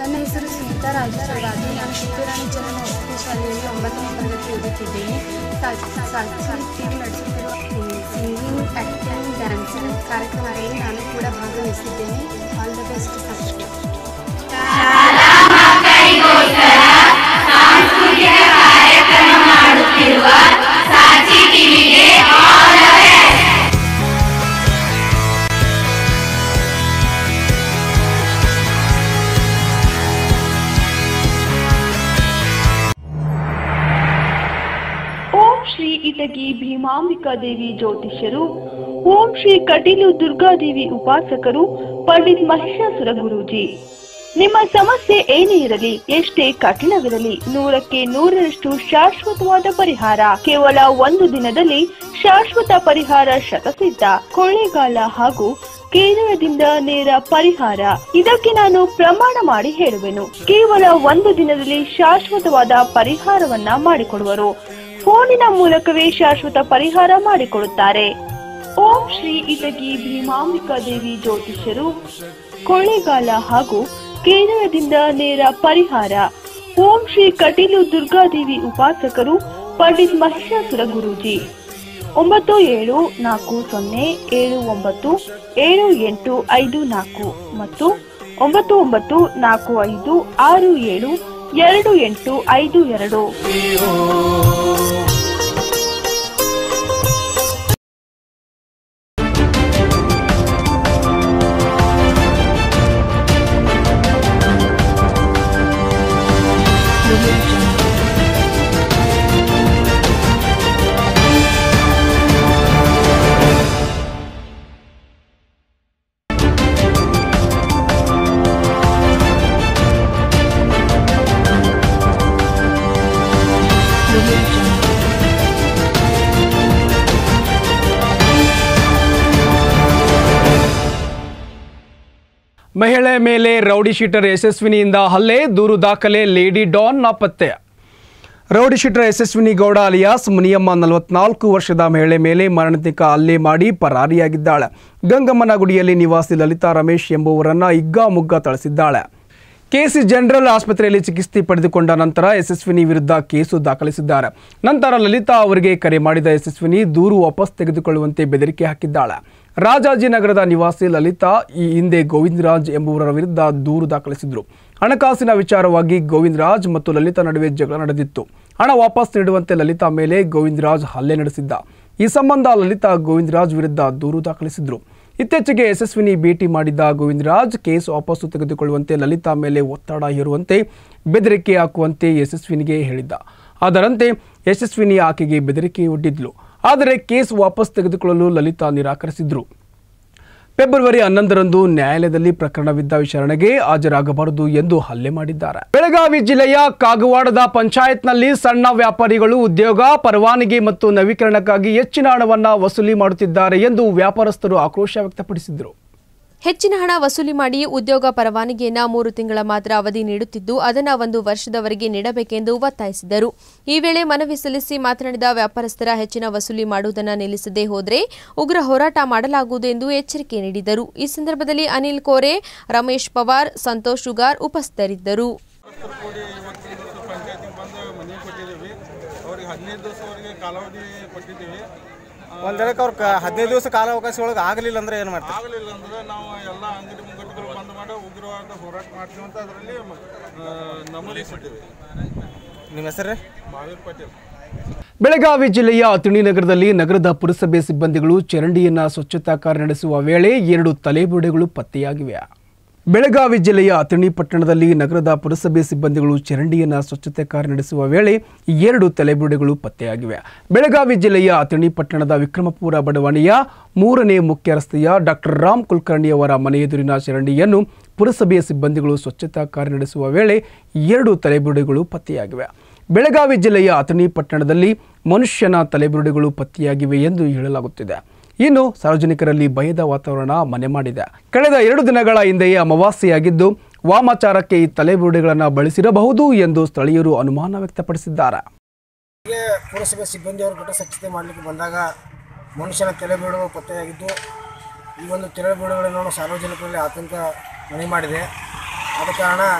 ನನ್ನ ಹೆಸರು ಸುನೀತಾ ರಾಜೇಶ್ವರಿ. ನಾನು ಕಿತ್ತೂರಾಣಿ ಚೆನ್ನಮ್ಮ ವಸತಿ ಶಾಲೆಯಲ್ಲಿ 9ನೇ ತರಗತಿ ಓದುತ್ತಿದ್ದೇನೆ. ಸಾಚಿ ಟಿವಿ ನಡೆಸುತ್ತಿರುವ ಸಿಂಗಿಂಗ್, ಆ್ಯಕ್ಟಿಂಗ್, ಡ್ಯಾನ್ಸಿಂಗ್ ಕಾರ್ಯಕ್ರಮದಲ್ಲಿ ನಾನು ಕೂಡ ಭಾಗವಹಿಸಿದ್ದೇನೆ. All the best first. Om Shri Itagi Bhimambika Devi ಜ್ಯೋತಿಷ್ಯರು, ಓಂ ಶ್ರೀ ಕಟೀಲು ದುರ್ಗಾದೇವಿ ಉಪಾಸಕರು, ಪಂಡಿತ್ ಮಹಿಷಾಸುರ ಗುರೂಜಿ. ನಿಮ್ಮ ಸಮಸ್ಯೆ ಏನೇ ಇರಲಿ, ಎಷ್ಟೇ ಕಠಿಣವಿರಲಿ, 100ಕ್ಕೆ 100ರಷ್ಟು ಶಾಶ್ವತವಾದ ಪರಿಹಾರ. ಕೇವಲ ಒಂದು ದಿನದಲ್ಲಿ ಶಾಶ್ವತ ಪರಿಹಾರ ಶತಸಿದ್ಧ. ಕೊಳ್ಳೇಗಾಲ ಹಾಗೂ ಕೇರಳದಿಂದ ನೇರ ಪರಿಹಾರ. ಇದಕ್ಕೆ ನಾನು ಪ್ರಮಾಣ ಮಾಡಿ ಹೇಳುವೆನು. ಕೇವಲ ಒಂದು ದಿನದಲ್ಲಿ ಶಾಶ್ವತವಾದ ಪರಿಹಾರವನ್ನ ಮಾಡಿಕೊಡುವರು. ಫೋನಿನ ಮೂಲಕವೇ ಶಾಶ್ವತ ಪರಿಹಾರ ಮಾಡಿಕೊಡುತ್ತಾರೆ. ಓಂ ಶ್ರೀ ಇಟಗಿ ಭೀಮಾಂಬಿಕಾ ದೇವಿ ಜ್ಯೋತಿಷ್ಯರು, ಕೊಳ್ಳೇಗಾಲ ಹಾಗೂ ಕೇರಳದಿಂದ ನೇರ ಪರಿಹಾರ. ಓಂ ಶ್ರೀ ಕಟೀಲು ದುರ್ಗಾದೇವಿ ಉಪಾಸಕರು, ಪಂಡಿತ್ ಮಹಿಷಾಸುರ ಗುರೂಜಿ. 9740797854 ಮತ್ತು 9945672852. ಮಹಿಳೆ ಮೇಲೆ ರೌಡಿ ಶೀಟರ್ ಯಶಸ್ವಿನಿಯಿಂದ ಹಲ್ಲೆ, ದೂರು ದಾಖಲೆ, ಲೇಡಿ ಡಾನ್ ನಾಪತ್ತೆ. Rowdy sheeter Yashaswini Gowda alias Muniyamma 44 ವರ್ಷದ ಮಹಿಳೆ ಮೇಲೆ ಮಾರಣಾಂತಿಕ ಹಲ್ಲೆ ಮಾಡಿ ಪರಾರಿಯಾಗಿದ್ದಾಳೆ. ಗಂಗಮ್ಮನಗುಡಿಯಲ್ಲಿ ನಿವಾಸಿ ಲಲಿತಾ ರಮೇಶ್ ಎಂಬುವರನ್ನು ಹಿಗ್ಗಾಮುಗ್ಗಾ ಥಳಿಸಿದ್ದಾಳೆ. ಕೆಸಿ ಜನರಲ್ ಆಸ್ಪತ್ರೆಯಲ್ಲಿ ಚಿಕಿತ್ಸೆ ಪಡೆದುಕೊಂಡ ನಂತರ ಯಶಸ್ವಿನಿ ವಿರುದ್ಧ ಕೇಸು ದಾಖಲಿಸಿದ್ದಾರೆ. ನಂತರ ಲಲಿತಾ ಅವರಿಗೆ ಕರೆ ಮಾಡಿದ ಯಶಸ್ವಿನಿ ದೂರು ವಾಪಸ್ ತೆಗೆದುಕೊಳ್ಳುವಂತೆ ಬೆದರಿಕೆ ಹಾಕಿದ್ದಾಳೆ. ರಾಜಾಜಿನಗರದ ನಿವಾಸಿ ಲಲಿತಾ ಈ ಹಿಂದೆ ಗೋವಿಂದರಾಜ್ ಎಂಬುವರ ವಿರುದ್ಧ ದೂರು ದಾಖಲಿಸಿದ್ರು. ಹಣಕಾಸಿನ ವಿಚಾರವಾಗಿ ಗೋವಿಂದರಾಜ್ ಮತ್ತು ಲಲಿತಾ ನಡುವೆ ಜಗಳ ನಡೆದಿತ್ತು. ಹಣ ವಾಪಸ್ ನೀಡುವಂತೆ ಲಲಿತಾ ಮೇಲೆ ಗೋವಿಂದರಾಜ್ ಹಲ್ಲೆ ನಡೆಸಿದ್ದ. ಈ ಸಂಬಂಧ ಲಲಿತಾ ಗೋವಿಂದರಾಜ್ ವಿರುದ್ಧ ದೂರು ದಾಖಲಿಸಿದ್ರು. ಇತ್ತೀಚೆಗೆ ಯಶಸ್ವಿನಿ ಭೇಟಿ ಮಾಡಿದ್ದ ಗೋವಿಂದರಾಜ್ ಕೇಸ್ ವಾಪಸ್ಸು ತೆಗೆದುಕೊಳ್ಳುವಂತೆ ಲಲಿತಾ ಮೇಲೆ ಒತ್ತಡ ಹೇರುವಂತೆ ಬೆದರಿಕೆ ಹಾಕುವಂತೆ ಯಶಸ್ವಿನಿಗೆ ಹೇಳಿದ್ದ. ಅದರಂತೆ ಯಶಸ್ವಿನಿ ಆಕೆಗೆ ಬೆದರಿಕೆ ಒಡ್ಡಿದ್ಲು. ಆದರೆ ಕೇಸ್ ವಾಪಸ್ ತೆಗೆದುಕೊಳ್ಳಲು ಲಲಿತಾ ನಿರಾಕರಿಸಿದ್ರು. ಫೆಬ್ರವರಿ 11ರಂದು ನ್ಯಾಯಾಲಯದಲ್ಲಿ ಪ್ರಕರಣವಿದ್ದ ವಿಚಾರಣೆಗೆ ಹಾಜರಾಗಬಾರದು ಎಂದು ಹಲ್ಲೆ ಮಾಡಿದ್ದಾರೆ. ಬೆಳಗಾವಿ ಜಿಲ್ಲೆಯ ಕಾಗವಾಡದ ಪಂಚಾಯತ್ನಲ್ಲಿ ಸಣ್ಣ ವ್ಯಾಪಾರಿಗಳು ಉದ್ಯೋಗ ಪರವಾನಗಿ ಮತ್ತು ನವೀಕರಣಕ್ಕಾಗಿ ಹೆಚ್ಚಿನ ಹಣವನ್ನು ವಸೂಲಿ ಮಾಡುತ್ತಿದ್ದಾರೆ ಎಂದು ವ್ಯಾಪಾರಸ್ಥರು ಆಕ್ರೋಶ ವ್ಯಕ್ತಪಡಿಸಿದರು. ಹೆಚ್ಚಿನ ಹಣ ವಸೂಲಿ ಮಾಡಿ ಉದ್ಯೋಗ ಪರವಾನಗಿಯನ್ನು 3 ತಿಂಗಳ ಮಾತ್ರ ಅವಧಿ ನೀಡುತ್ತಿದ್ದು ಅದನ್ನು 1 ವರ್ಷದವರೆಗೆ ನೀಡಬೇಕೆಂದು ಒತ್ತಾಯಿಸಿದರು. ಈ ವೇಳೆ ಮನವಿ ಸಲ್ಲಿಸಿ ಮಾತನಾಡಿದ ವ್ಯಾಪಾರಸ್ಥರ ಹೆಚ್ಚಿನ ವಸೂಲಿ ಮಾಡುವುದನ್ನು ನಿಲ್ಲಿಸದೇ ಹೋದರೆ ಉಗ್ರ ಹೋರಾಟ ಮಾಡಲಾಗುವುದು ಎಂದು ಎಚ್ಚರಿಕೆ ನೀಡಿದರು. ಈ ಸಂದರ್ಭದಲ್ಲಿ ಅನಿಲ್ ಕೋರೆ, ರಮೇಶ್ ಪವಾರ್, ಸಂತೋಷ್ ಶುಗಾರ್ ಉಪಸ್ಥಿತರಿದ್ದರು. ಒಂದಕ್ಕೆ ಅವ್ರು 15 ದಿವಸ ಕಾಲಾವಕಾಶ ಒಳಗೆ ಆಗಲಿಲ್ಲ ಅಂದ್ರೆ ಏನು ಮಾಡ್ತಾರೆ? ಆಗಲಿಲ್ಲ ಅಂದ್ರೆ ನಾವು ಎಲ್ಲ ಅಂಗಡಿ ಮುಂಗಟ್ಟುಗಳು ಬಂದ್ ಮಾಡಿ ಉಗ್ರವಾದ ಹೋರಾಟ ಮಾಡ್ತೀವಿ ಅಂತ ಅದರಲ್ಲಿ ನಮೂದಿಸಿದ್ದೀವಿ. ನಿಮ್ಮ ಹೆಸರು? ಮಹಾವೀರ್ ಪಾಟೀಲ್. ಬೆಳಗಾವಿ ಜಿಲ್ಲೆಯ ಅಥಣಿ ನಗರದಲ್ಲಿ ನಗರದ ಪುರಸಭೆ ಸಿಬ್ಬಂದಿಗಳು ಚರಂಡಿಯನ್ನು ಸ್ವಚ್ಛತಾ ಕಾರ್ಯ ನಡೆಸುವ ವೇಳೆ 2 ತಲೆಬುರುಡೆಗಳು ಪತ್ತೆಯಾಗಿವೆ. ಬೆಳಗಾವಿ ಜಿಲ್ಲೆಯ ಅಥಣಿ ಪಟ್ಟಣದಲ್ಲಿ ನಗರದ ಪುರಸಭೆ ಸಿಬ್ಬಂದಿಗಳು ಚರಂಡಿಯನ್ನು ಸ್ವಚ್ಛತೆ ಕಾರ್ಯ ನಡೆಸುವ ವೇಳೆ 2 ತಲೆಬುರುಡೆಗಳು ಪತ್ತೆಯಾಗಿವೆ. ಬೆಳಗಾವಿ ಜಿಲ್ಲೆಯ ಅಥಣಿ ಪಟ್ಟಣದ ವಿಕ್ರಮಪುರ ಬಡಾವಣೆಯ 3ನೇ ಮುಖ್ಯ ರಸ್ತೆಯ ಡಾಕ್ಟರ್ ರಾಮ್ ಕುಲಕರ್ಣಿ ಅವರ ಮನೆ ಎದುರಿನ ಚರಂಡಿಯನ್ನು ಪುರಸಭೆಯ ಸಿಬ್ಬಂದಿಗಳು ಸ್ವಚ್ಛತಾ ಕಾರ್ಯ ನಡೆಸುವ ವೇಳೆ 2 ತಲೆಬುರುಡೆಗಳು ಪತ್ತೆಯಾಗಿವೆ. ಬೆಳಗಾವಿ ಜಿಲ್ಲೆಯ ಅಥಣಿ ಪಟ್ಟಣದಲ್ಲಿ ಮನುಷ್ಯನ ತಲೆಬುರುಡೆಗಳು ಪತ್ತೆಯಾಗಿವೆ ಎಂದು ಹೇಳಲಾಗುತ್ತಿದೆ. ಇನ್ನು ಸಾರ್ವಜನಿಕರಲ್ಲಿ ಭಯದ ವಾತಾವರಣ ಮನೆ ಮಾಡಿದೆ. ಕಳೆದ 2 ದಿನಗಳ ಹಿಂದೆಯೇ ಅಮಾವಾಸ್ಯೆಯಾಗಿದ್ದು ವಾಮಾಚಾರಕ್ಕೆ ಈ ತಲೆಬುರುಡೆಗಳನ್ನು ಬಳಸಿರಬಹುದು ಎಂದು ಸ್ಥಳೀಯರು ಅನುಮಾನ ವ್ಯಕ್ತಪಡಿಸಿದ್ದಾರೆ. ಪುರಸಭೆ ಸಿಬ್ಬಂದಿಯವರು ಘಟ ಸ್ವಚ್ಛತೆ ಮಾಡಲಿಕ್ಕೆ ಬಂದಾಗ ಮನುಷ್ಯನ ತಲೆಬುರುಡೆಗಳು ಪತ್ತೆಯಾಗಿದ್ದು ಈ ಒಂದು ತಲೆಬುರುಡೆಗಳನ್ನು ಸಾರ್ವಜನಿಕರಲ್ಲಿ ಆತಂಕ ಮನೆ ಮಾಡಿದೆ. ಆದ ಕಾರಣ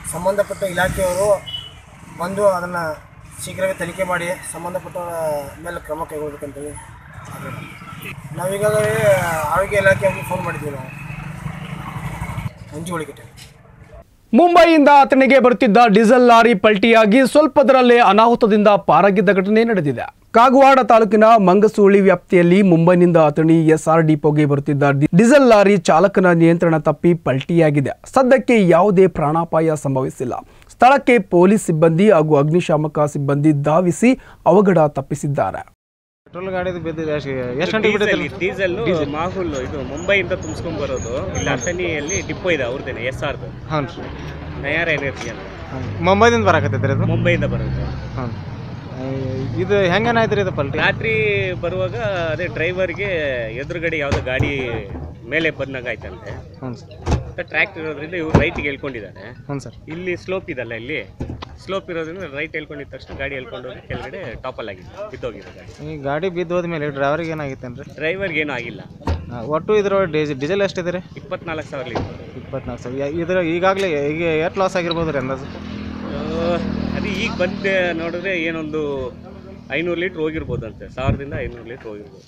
ಸಂಬಂಧಪಟ್ಟ ಇಲಾಖೆಯವರು ಬಂದು ಅದನ್ನು ಶೀಘ್ರವೇ ತನಿಖೆ ಮಾಡಿ ಸಂಬಂಧಪಟ್ಟವರ ಮೇಲೆ ಕ್ರಮ ಕೈಗೊಳ್ಬೇಕಂತೇಳಿ ನಾವೀಗಾಗಲೇ ಆರೋಗ್ಯ ಇಲಾಖೆಗೆ ಫೋನ್ ಮಾಡಿದ್ದೀವಿ. ನಾವು ಮಂಜು ಹುಳಿಕಟ್ಟೆ. ಮುಂಬೈಯಿಂದ ಅಥಣಿಗೆ ಬರುತ್ತಿದ್ದ ಡೀಸೆಲ್ ಲಾರಿ ಪಲ್ಟಿಯಾಗಿ ಸ್ವಲ್ಪದರಲ್ಲೇ ಅನಾಹುತದಿಂದ ಪಾರಾಗಿದ್ದ ಘಟನೆ ನಡೆದಿದೆ. ಕಾಗವಾಡ ತಾಲೂಕಿನ ಮಂಗಸೂಳಿ ವ್ಯಾಪ್ತಿಯಲ್ಲಿ ಮುಂಬೈನಿಂದ ಅಥಣಿ ಎಸ್ಆರ್ ಡಿಪೋಗೆ ಬರುತ್ತಿದ್ದ ಡೀಸೆಲ್ ಲಾರಿ ಚಾಲಕನ ನಿಯಂತ್ರಣ ತಪ್ಪಿ ಪಲ್ಟಿಯಾಗಿದೆ. ಸದ್ಯಕ್ಕೆ ಯಾವುದೇ ಪ್ರಾಣಾಪಾಯ ಸಂಭವಿಸಿಲ್ಲ. ಸ್ಥಳಕ್ಕೆ ಪೊಲೀಸ್ ಸಿಬ್ಬಂದಿ ಹಾಗೂ ಅಗ್ನಿಶಾಮಕ ಸಿಬ್ಬಂದಿ ಧಾವಿಸಿ ಅವಘಡ ತಪ್ಪಿಸಿದ್ದಾರೆ. ಪೆಟ್ರೋಲ್ ಗಾಡಿದು ಬಿದ್ದಿದೆ. ಎಷ್ಟು ಗಂಟೆಗೆ ಬಿಟ್ಟಿದೆ? ಡೀಸೆಲ್ ಮಾಹುಲ್ ಇದು ಮುಂಬೈಯಿಂದ ತುಂಬಿಸ್ಕೊಂಡ್ ಬರೋದು. ಇಲ್ಲಿ ಅಥಣಿಯಲ್ಲಿ ಡಿಪೋ ಇದೆ ಅವ್ರದ್ದೇನೆ ಎಸ್ಆರ್ದು. ಹಾಂ ರೀ. ನಯಾರ ಎನರ್ಜಿ ಅಂತ ಮುಂಬೈದಿಂದ ಬರಾಕತ್ತೈತ್ರಿ ಅದು? ಮುಂಬೈಯಿಂದ ಬರೋದು. ಹಾಂ. ಇದು ಹೆಂಗೇನಾಯ್ತು ರೀ ಇದು ಪಲ್ಟಿ? ರಾತ್ರಿ ಬರುವಾಗ ಅದೇ ಡ್ರೈವರ್ಗೆ ಎದುರುಗಡೆ ಯಾವುದೋ ಗಾಡಿ ಮೇಲೆ ಬಂದಂಗೆ ಆಯ್ತಂತೆ. ಹ್ಞೂ ಸರ್. ಟ್ರ್ಯಾಕ್ಟರ್ ಇರೋದ್ರಿಂದ ಇವ್ರು ರೈಟಿಗೆ ಹೇಳ್ಕೊಂಡಿದ್ದಾರೆ. ಹ್ಞೂ ಸರ್. ಇಲ್ಲಿ ಸ್ಲೋಪ್ ಇದಲ್ಲ, ಇಲ್ಲಿ ಸ್ಲೋಪ್ ಇರೋದ್ರಿಂದ ರೈಟ್ ಹೇಳ್ಕೊಂಡಿದ್ದ ತಕ್ಷಣ ಗಾಡಿ ಹೇಳ್ಕೊಂಡು ಹೋಗಿ ಕೆಳಗಡೆ ಟಾಪಲ್ ಆಗಿದೆ, ಬಿದ್ದೋಗಿದೆ ಗಾಡಿ. ಈ ಗಾಡಿ ಬಿದ್ದೋದ್ಮೇಲೆ ಡ್ರೈವರ್ಗೆ ಏನಾಗಿತ್ತೇನ್ರಿ? ಡ್ರೈವರ್ಗೆ ಏನೂ ಆಗಿಲ್ಲ. ಒಟ್ಟು ಇದ್ರೊಳಗೆ ಡೀಸೆಲ್ ಎಷ್ಟಿದೆ ರೀ? 24,000 ಲೀಟರ್. 24,000. ಇದ್ರ ಈಗಾಗಲೇ ಈಗ ಎಷ್ಟು ಲಾಸ್ ಆಗಿರ್ಬೋದು ರೀ ಅಂದಾಜು? ಅದು ಈಗ ಬಂದೆ ನೋಡಿದ್ರೆ ಏನೊಂದು 500 ಲೀಟ್ರ್ ಹೋಗಿರ್ಬೋದಂತೆ. 1000ರಿಂದ 500 ಲೀಟ್ರ್ ಹೋಗಿರ್ಬೋದು.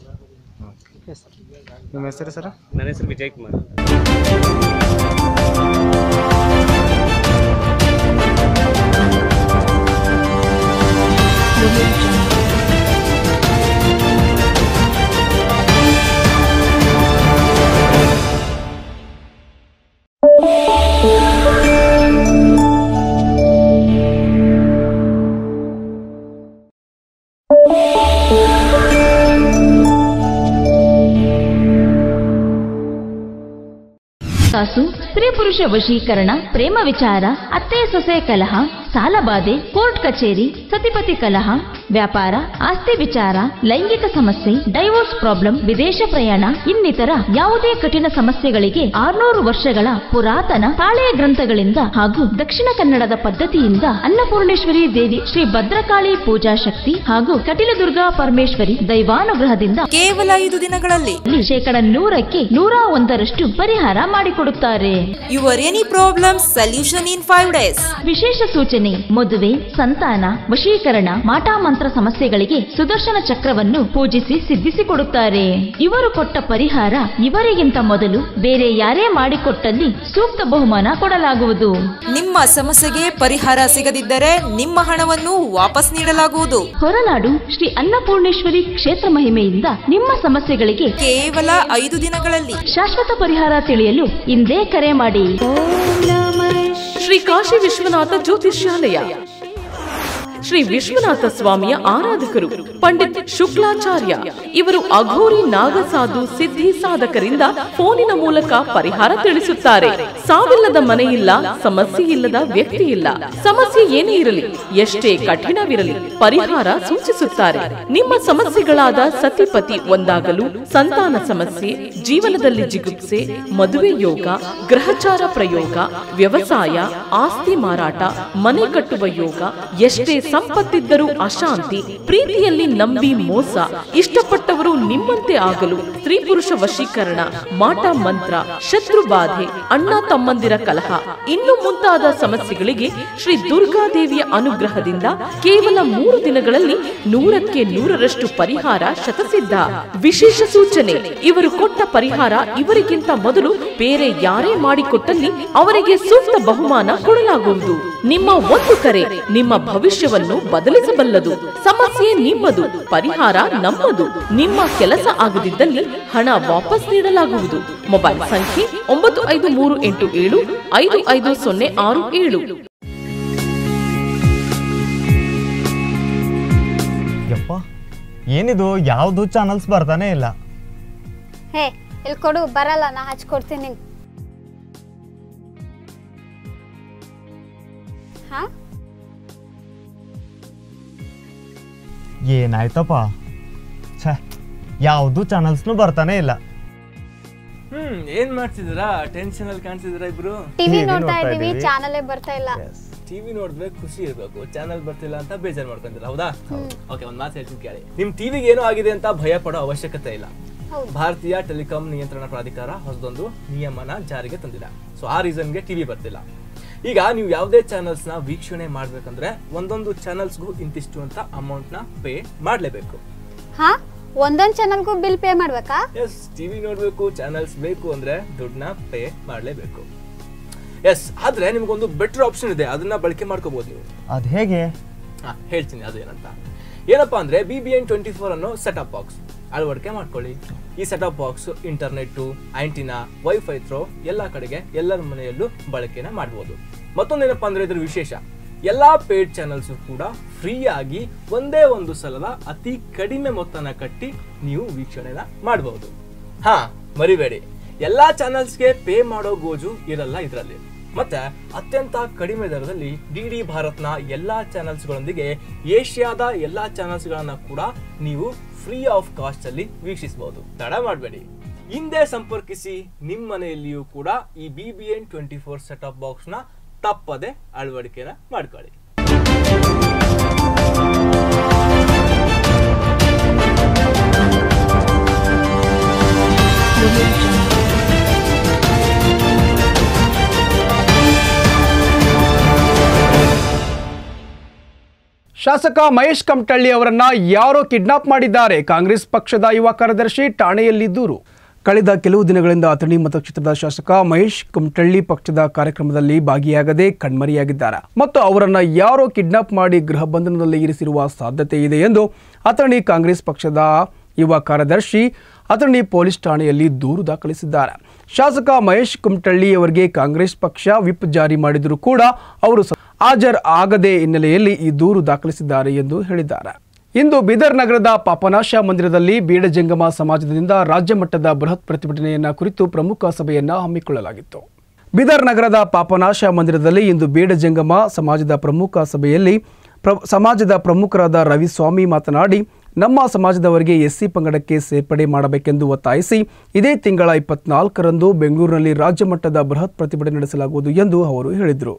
ನಿಮ್ಮ ಹೆಸರು ಸರ್? ನನ್ನ ಹೆಸರು ವಿಜಯ್ ಕುಮಾರ್. ಕಾಸು, ಸ್ತ್ರೀ ಪುರುಷ ವಶೀಕರಣ, ಪ್ರೇಮ ವಿಚಾರ, ಅತ್ತೆ ಸೊಸೆ ಕಲಹ, ಸಾಲಬಾಧೆ, ಕೋರ್ಟ್ ಕಚೇರಿ, ಸತಿಪತಿ ಕಲಹ, ವ್ಯಾಪಾರ, ಆಸ್ತಿ ವಿಚಾರ, ಲೈಂಗಿಕ ಸಮಸ್ಯೆ, ಡೈವೋರ್ಸ್ ಪ್ರಾಬ್ಲಮ್, ವಿದೇಶ ಪ್ರಯಾಣ ಇನ್ನಿತರ ಯಾವುದೇ ಕಠಿಣ ಸಮಸ್ಯೆಗಳಿಗೆ 600 ವರ್ಷಗಳ ಪುರಾತನ ತಾಳೆಯ ಗ್ರಂಥಗಳಿಂದ ಹಾಗೂ ದಕ್ಷಿಣ ಕನ್ನಡದ ಪದ್ಧತಿಯಿಂದ ಅನ್ನಪೂರ್ಣೇಶ್ವರಿ ದೇವಿ ಶ್ರೀ ಭದ್ರಕಾಳಿ ಪೂಜಾ ಶಕ್ತಿ ಹಾಗೂ ಕಟಿಲದುರ್ಗಾ ಪರಮೇಶ್ವರಿ ದೈವಾನುಗ್ರಹದಿಂದ ಕೇವಲ 5 ದಿನಗಳಲ್ಲಿ 100ಕ್ಕೆ 101ರಷ್ಟು ಪರಿಹಾರ ಮಾಡಿಕೊಡುತ್ತಾರೆ. Your any problem solution in 5 days. ವಿಶೇಷ ಸೂಚನೆ: ಮದುವೆ, ಸಂತಾನ, ವಶೀಕರಣ, ಮಾಟಾಮಂತ್ರ ಸಮಸ್ಯೆಗಳಿಗೆ ಸುದರ್ಶನ ಚಕ್ರವನ್ನು ಪೂಜಿಸಿ ಸಿದ್ಧಿಸಿಕೊಡುತ್ತಾರೆ. ಇವರು ಕೊಟ್ಟ ಪರಿಹಾರ ಇವರಿಗಿಂತ ಮೊದಲು ಬೇರೆ ಯಾರೇ ಮಾಡಿಕೊಟ್ಟಲ್ಲಿ ಸೂಕ್ತ ಬಹುಮಾನ ಕೊಡಲಾಗುವುದು. ನಿಮ್ಮ ಸಮಸ್ಯೆಗೆ ಪರಿಹಾರ ಸಿಗದಿದ್ದರೆ ನಿಮ್ಮ ಹಣವನ್ನು ವಾಪಸ್ ನೀಡಲಾಗುವುದು. ಹೊರನಾಡು ಶ್ರೀ ಅನ್ನಪೂರ್ಣೇಶ್ವರಿ ಕ್ಷೇತ್ರ ಮಹಿಮೆಯಿಂದ ನಿಮ್ಮ ಸಮಸ್ಯೆಗಳಿಗೆ ಕೇವಲ 5 ದಿನಗಳಲ್ಲಿ ಶಾಶ್ವತ ಪರಿಹಾರ ತಿಳಿಯಲು ಇಂದೇ ಕರೆ ಮಾಡಿ. ಶ್ರೀ ಕಾಶಿ ವಿಶ್ವನಾಥ ಜ್ಯೋತಿಷ್ಯಾಲಯ ಶ್ರೀ ವಿಶ್ವನಾಥ ಸ್ವಾಮಿಯ ಆರಾಧಕರು ಪಂಡಿತ್ ಶುಕ್ಲಾಚಾರ್ಯ. ಇವರು ಅಘೋರಿ ನಾಗಸಾಧು ಸಿದ್ಧಿ ಸಾಧಕರಿಂದ ಫೋನಿನ ಮೂಲಕ ಪರಿಹಾರ ತಿಳಿಸುತ್ತಾರೆ. ಸಾವಿಲ್ಲದ ಮನೆ ಇಲ್ಲ, ಸಮಸ್ಯೆ ಇಲ್ಲದ ವ್ಯಕ್ತಿ ಇಲ್ಲ. ಸಮಸ್ಯೆ ಏನೇ ಇರಲಿ, ಎಷ್ಟೇ ಕಠಿಣವಿರಲಿ, ಪರಿಹಾರ ಸೂಚಿಸುತ್ತಾರೆ. ನಿಮ್ಮ ಸಮಸ್ಯೆಗಳಾದ ಸತಿಪತಿ ಒಂದಾಗಲು, ಸಂತಾನ ಸಮಸ್ಯೆ, ಜೀವನದಲ್ಲಿ ಜಿಗುಪ್ಸೆ, ಮದುವೆ ಯೋಗ, ಗ್ರಹಚಾರ ಪ್ರಯೋಗ, ವ್ಯವಸಾಯ, ಆಸ್ತಿ ಮಾರಾಟ, ಮನೆ ಕಟ್ಟುವ ಯೋಗ, ಎಷ್ಟೇ ಸಂಪತ್ತಿದ್ದರೂ ಅಶಾಂತಿ, ಪ್ರೀತಿಯಲ್ಲಿ ನಂಬಿ ಮೋಸ, ಇಷ್ಟಪಟ್ಟವರು ನಿಮ್ಮಂತೆ ಆಗಲು, ಸ್ತ್ರೀ ಪುರುಷ ವಶೀಕರಣ, ಮಾಟ ಮಂತ್ರ, ಶತ್ರು ಬಾಧೆ, ಅಣ್ಣ ತಮ್ಮಂದಿರ ಕಲಹ, ಇನ್ನು ಮುಂತಾದ ಸಮಸ್ಯೆಗಳಿಗೆ ಶ್ರೀ ದುರ್ಗಾದೇವಿಯ ಅನುಗ್ರಹದಿಂದ ಕೇವಲ 3 ದಿನಗಳಲ್ಲಿ 100ಕ್ಕೆ 100ರಷ್ಟು ಪರಿಹಾರ ಶತಸಿದ್ಧ. ವಿಶೇಷ ಸೂಚನೆ: ಇವರು ಕೊಟ್ಟ ಪರಿಹಾರ ಇವರಿಗಿಂತ ಮೊದಲು ಬೇರೆ ಯಾರೇ ಮಾಡಿಕೊಟ್ಟಲ್ಲಿ ಅವರಿಗೆ ಸೂಕ್ತ ಬಹುಮಾನ ಕೊಡಲಾಗುವುದು. ನಿಮ್ಮ ಒಂದು ಕರೆ ನಿಮ್ಮ ಭವಿಷ್ಯವನ್ನು ಬದಲಿಸಬಲ್ಲದು. ಸಮಸ್ಯೆ ನಿಮ್ಮದು, ಪರಿಹಾರ ನಮ್ಮದು. ನಿಮ್ಮ ಕೆಲಸ ಆಗದಿದ್ದಲ್ಲಿ ಹಣ ವಾಪಸ್ ನೀಡಲಾಗುವುದು. ಮೊಬೈಲ್ ಸಂಖ್ಯೆ 9537555067. ಯಪ್ಪ, ಏನಿದು? ಯಾವುದು ಚಾನಲ್ಸ್ ಬರ್ತಾನೆ ಇಲ್ಲ. ಹೇ, ಇಲ್ಲಿ ಕೊಡು, ಬರಲ್ಲ, ನಾ ಹಚ್ಕೊಡ್ತೀನಿ. ಹಾ, ಏನಾಯ್ತಪ್ಪ? ಛೇ, ಯಾವುದು ಚಾನಲ್ಸ್ನು ಬರ್ತಾನೆ ಇಲ್ಲ. ಏನ್ ಮಾಡ್ತಿದ್ದೀರಾ? ಟೆನ್ಷನ್ ಅಲ್ಲಿ ಕಾಣಿಸಿದಿರಾ ಇಬ್ರು? ಟಿವಿ ನೋಡ್ತಾ ಇದೀವಿ, ಚಾನಲ್ ಬರ್ತಾ ಇಲ್ಲ. ಟಿವಿ ನೋಡ್ಬೇಕು, ಖುಷಿ ಇರ್ಬೇಕು. ಚಾನಲ್ ಬರ್ತಿಲ್ಲ ಅಂತ ಬೇಜಾರ್ ಮಾಡ್ಕೊಂತೀರಾ, ಹೌದಾ? ಓಕೆ, ಒಂದ್ ಮಾತು ಹೇಳ್ತೀನಿ ಕೇಳಿ. ನಿಮ್ ಟಿವಿಗೆ ಏನೋ ಆಗಿದೆ ಅಂತ ಭಯ ಪಡೋ ಅವಶ್ಯಕತೆ ಇಲ್ಲ. ಭಾರತೀಯ ಟೆಲಿಕಾಂ ನಿಯಂತ್ರಣ ಪ್ರಾಧಿಕಾರ ಹೊಸದೊಂದು ನಿಯಮನ ಜಾರಿಗೆ ತಂದಿದೆ. ಸೊ ಆ ರೀಸನ್ಗೆ ಟಿವಿ ಬರ್ತಿಲ್ಲ. ಈಗ ನೀವು ಯಾವುದೇ ಚಾನಲ್ಸ್ನ ವೀಕ್ಷಣೆ ಮಾಡ್ಬೇಕಂದ್ರೆ ಒಂದೊಂದು ಚಾನಲ್ಸ್ಗೂ ಇಂತಿಷ್ಟು ಅಂತ ಅಮೌಂಟ್ನ ಪೇ ಮಾಡಲೇಬೇಕು. ಹಾ, ಒಂದೊಂದು ಚಾನಲ್ಗೂ ಬಿಲ್ ಪೇ ಮಾಡ್ಬೇಕಾ? ಎಸ್, ಟಿವಿ ನೋಡಬೇಕು, ಚಾನಲ್ಸ್ ಬೇಕು ಅಂದ್ರೆ ದುಡ್ಡನ್ನ ಪೇ ಮಾಡಲೇಬೇಕು. ಎಸ್, ಆದ್ರೆ ನಿಮ್ಗೊಂದು ಬೆಟರ್ ಆಪ್ಷನ್ ಇದೆ, ಅದನ್ನ ಬಳಕೆ ಮಾಡ್ಕೋಬಹುದು ನೀವು. ಅದು ಹೇಗೆ? ಹೇಳ್ತೀನಿ ಅದು ಏನಂತ. ಏನಪ್ಪಾ ಅಂದ್ರೆ BBN 24 ಅನ್ನೋ ಸೆಟಪ್ ಬಾಕ್ಸ್ ಅಳವಡಿಕೆ ಮಾಡ್ಕೊಳ್ಳಿ. ಈ set-top box internet, antenna, wifi through ಎಲ್ಲ ಕಡೆಗೆ ಎಲ್ಲರ ಮನೆಯಲ್ಲೂ ಬಳಕೆನ ಮಾಡಬಹುದು. ಮತ್ತೊಂದೇನಪ್ಪಾ ಅಂದ್ರೆ ಇದ್ರ ವಿಶೇಷ, ಎಲ್ಲಾ ಪೇಡ್ ಚಾನಲ್ಸ್ ಕೂಡ ಫ್ರೀ ಆಗಿ ಒಂದೇ ಒಂದು ಸಲದ ಅತಿ ಕಡಿಮೆ ಮೊತ್ತನ ಕಟ್ಟಿ ನೀವು ವೀಕ್ಷಣೆನ ಮಾಡಬಹುದು. ಹಾ, ಮರಿಬೇಡಿ, ಎಲ್ಲಾ ಚಾನಲ್ಸ್ಗೆ ಪೇ ಮಾಡೋ ಗೋಜು ಇರಲ್ಲ ಇದರಲ್ಲಿ. ಮತ್ತೆ ಅತ್ಯಂತ ಕಡಿಮೆ ದರದಲ್ಲಿ DD ಭಾರತ್ನ ಎಲ್ಲಾ ಚಾನಲ್ಸ್ಗಳೊಂದಿಗೆ ಏಷ್ಯಾದ ಎಲ್ಲಾ ಚಾನಲ್ಸ್ಗಳನ್ನ ಕೂಡ ನೀವು ಫ್ರೀ ಆಫ್ ಕಾಸ್ಟ್ ಅಲ್ಲಿ ವೀಕ್ಷಿಸಬಹುದು. ತಡ ಮಾಡಬೇಡಿ, ಹಿಂದೆ ಸಂಪರ್ಕಿಸಿ. ನಿಮ್ಮ ಮನೆಯಲ್ಲಿಯೂ ಕೂಡ ಈ BBN 24 ಸೆಟಪ್ ಬಾಕ್ಸ್ ನ ತಪ್ಪದೆ ಅಳವಡಿಕೆನ ಮಾಡ್ಕೊಳ್ಳಿ. ಶಾಸಕ ಮಹೇಶ್ ಕಮಟಳ್ಳಿ ಅವರನ್ನ ಯಾರೋ ಕಿಡ್ನಾಪ್ ಮಾಡಿದ್ದಾರೆ. ಕಾಂಗ್ರೆಸ್ ಪಕ್ಷದ ಯುವ ಕಾರ್ಯದರ್ಶಿ ಠಾಣೆಯಲ್ಲಿ ದೂರು. ಕಳೆದ ಕೆಲವು ದಿನಗಳಿಂದ ಅಥಣಿ ಮತಕ್ಷೇತ್ರದ ಶಾಸಕ ಮಹೇಶ್ ಕಮಟಳ್ಳಿ ಪಕ್ಷದ ಕಾರ್ಯಕ್ರಮದಲ್ಲಿ ಭಾಗಿಯಾಗದೆ ಕಣ್ಮರೆಯಾಗಿದ್ದಾರೆ ಮತ್ತು ಅವರನ್ನ ಯಾರೋ ಕಿಡ್ನಾಪ್ ಮಾಡಿ ಗೃಹ ಬಂಧನದಲ್ಲಿ ಇರಿಸಿರುವ ಸಾಧ್ಯತೆ ಇದೆ ಎಂದು ಅಥಣಿ ಕಾಂಗ್ರೆಸ್ ಪಕ್ಷದ ಯುವ ಕಾರ್ಯದರ್ಶಿ ಅಥಣಿ ಪೊಲೀಸ್ ಠಾಣೆಯಲ್ಲಿ ದೂರು ದಾಖಲಿಸಿದ್ದಾರೆ. ಶಾಸಕ ಮಹೇಶ್ ಕಮಟಳ್ಳಿ ಅವರಿಗೆ ಕಾಂಗ್ರೆಸ್ ಪಕ್ಷ ವಿಪ್ ಜಾರಿ ಮಾಡಿದರೂ ಕೂಡ ಅವರು ಹಾಜರ್ ಆಗದೆ ಹಿನ್ನೆಲೆಯಲ್ಲಿ ಈ ದೂರು ದಾಖಲಿಸಿದ್ದಾರೆ ಎಂದು ಹೇಳಿದ್ದಾರೆ. ಇಂದು ಬೀದರ್ ನಗರದ ಪಾಪನಾಶ ಮಂದಿರದಲ್ಲಿ ಬೀಡ ಜಂಗಮ ಸಮಾಜದಿಂದ ರಾಜ್ಯ ಮಟ್ಟದ ಬೃಹತ್ ಪ್ರತಿಭಟನೆಯನ್ನ ಕುರಿತು ಪ್ರಮುಖ ಸಭೆಯನ್ನ ಹಮ್ಮಿಕೊಳ್ಳಲಾಗಿತ್ತು. ಬೀದರ್ ನಗರದ ಪಾಪನಾಶ ಮಂದಿರದಲ್ಲಿ ಇಂದು ಬೀಡ ಜಂಗಮ ಸಮಾಜದ ಪ್ರಮುಖ ಸಭೆಯಲ್ಲಿ ಸಮಾಜದ ಪ್ರಮುಖರಾದ ರವಿಸ್ವಾಮಿ ಮಾತನಾಡಿ, ನಮ್ಮ ಸಮಾಜದವರಿಗೆ SC ಪಂಗಡಕ್ಕೆ ಸೇರ್ಪಡೆ ಮಾಡಬೇಕೆಂದು ಒತ್ತಾಯಿಸಿ ಇದೇ ತಿಂಗಳ 24ರಂದು ಬೆಂಗಳೂರಿನಲ್ಲಿ ರಾಜ್ಯ ಮಟ್ಟದ ಬೃಹತ್ ಪ್ರತಿಭಟನೆ ನಡೆಸಲಾಗುವುದು ಎಂದು ಅವರು ಹೇಳಿದರು.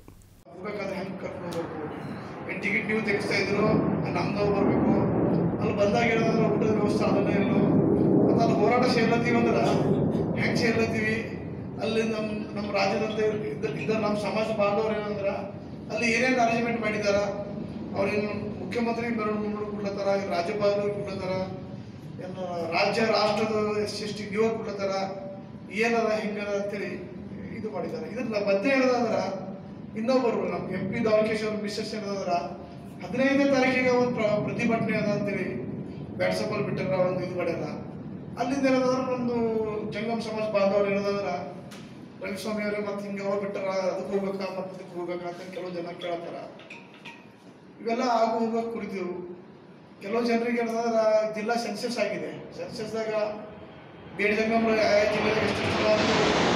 ಟಿಕೆಟ್ ನೀವು ತೆಗಿಸ್ತಾ ಇದ್ರು, ನಮ್ದವ್ರು ಬರಬೇಕು, ಅಲ್ಲಿ ಬಂದಾಗ ಹೇಳಿದ್ರೆ ಊಟದ ವ್ಯವಸ್ಥೆ ಅದನ್ನೇ ಇಲ್ಲೋ, ಮತ್ತು ಅಲ್ಲಿ ಹೋರಾಟ ಸೇರ್ಲತ್ತೀವಿ ಅಂದ್ರೆ ಹೆಂಗೆ ಸೇರ್ಲತ್ತೀವಿ, ಅಲ್ಲಿ ನಮ್ಮ ರಾಜ್ಯದಂತೆ ಇದ್ದ ನಮ್ಮ ಸಮಾಜ ಬಾಂಧವರು ಏನಂದ್ರೆ ಅಲ್ಲಿ ಏನೇನು ಅರೇಂಜ್ಮೆಂಟ್ ಮಾಡಿದಾರ, ಅವ್ರೇನು ಮುಖ್ಯಮಂತ್ರಿ ಕೊಡ್ಲತ್ತಾರ, ರಾಜ್ಯಪಾಲರು ಕೊಡ್ಲತ್ತಾರ, ಏನು ರಾಷ್ಟ್ರದ SC ಯುವ ಕೊಡ್ಲತ್ತಾರ, ಏನದ ಹಿಂಗದ ಅಂತೇಳಿ ಇದು ಮಾಡಿದ್ದಾರೆ. ಇದ್ರ ಮಧ್ಯೆ ಹೇಳೋದಂದ್ರೆ ಇನ್ನೊಬ್ಬರು ನಮ್ಮ MP ದಾವಣಗೆರೆ ಮಿಸ್ಸಸ್ ಏನಂದ್ರೆ 15ನೇ ತಾರೀಕಿಗೆ ಒಂದು ಪ್ರತಿಭಟನೆ ಅದ ಅಂತೇಳಿ ಬ್ಯಾಟ್ಸಪ್ಪಲ್ಲಿ ಬಿಟ್ಟಾರ, ಒಂದು ಇದು ಮಾಡ್ಯಾರ. ಅಲ್ಲಿಂದ ಏನಂದ್ರೆ ನಮ್ಮದು ಜಂಗಮ್ ಸಮಾಜ ಬಾಂಧವರು ಏನಂದ್ರೆ ರವಿಸ್ವಾಮಿ ಅವರೇ ಮತ್ತೆ ಹಿಂಗೆ ಅವ್ರು ಬಿಟ್ಟಾರ, ಅದಕ್ಕೆ ಹೋಗ್ಬೇಕಾ ಮತ್ತೆ ಇದಕ್ಕೆ ಹೋಗ್ಬೇಕಾ ಅಂತ ಕೆಲವು ಜನ ಕೇಳ್ತಾರ. ಇವೆಲ್ಲ ಆಗು ಹೋಗೋಕೆ ಕುರಿತು ಕೆಲವು ಜನರಿಗೆ ಏನಂದ್ರೆ ಜಿಲ್ಲಾ ಸೆನ್ಸಸ್ ಆಗಿದೆ. ಸೆನ್ಸಸ್ದಾಗ ಬೇಡ ಜಂಗಮ್ ಜಿಲ್ಲೆದಾಗ ಎಷ್ಟು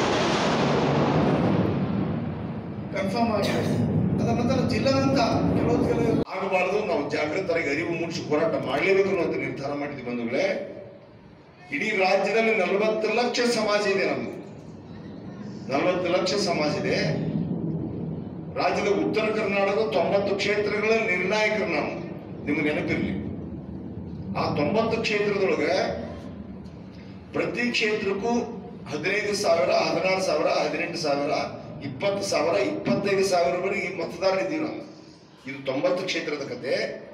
ಕನ್ಫರ್ಮ್ ಆಗಿದೆ. ಅದರ ನಂತರ ಜಿಲ್ಲಾದಂತ ಕೆಲವು ಆಗಬಾರದು, ನಾವು ಜಾಗೃತರಾಗಿ ಅರಿವು ಮೂಡಿಸಿ ಹೋರಾಟ ಮಾಡಲೇಬೇಕು ಅನ್ನೋದು ನಿರ್ಧಾರ ಮಾಡಿದ್ವಿ. ಬಂಧುಗಳೇ, ಇಡೀ ರಾಜ್ಯದಲ್ಲಿ 40 ಲಕ್ಷ ಸಮಾಜ ಇದೆ. ನಮ್ದು 40 ಲಕ್ಷ ಸಮಾಜ ಇದೆ. ರಾಜ್ಯದ ಉತ್ತರ ಕರ್ನಾಟಕ 90 ಕ್ಷೇತ್ರಗಳ ನಿರ್ಣಾಯಕರು ನಾವು. ನಿಮ್ಗೆ ನೆನಪಿರ್ಲಿ, ಆ 90 ಕ್ಷೇತ್ರದೊಳಗೆ ಪ್ರತಿ ಕ್ಷೇತ್ರಕ್ಕೂ 15,000, 16,000, 18,000, 20,000, 25,000ವರೆಗೆ ಮತದಾರರಿದ್ದೀವಿ ನಾವು. ಇದು 90 ಕ್ಷೇತ್ರದ ಕತೆ.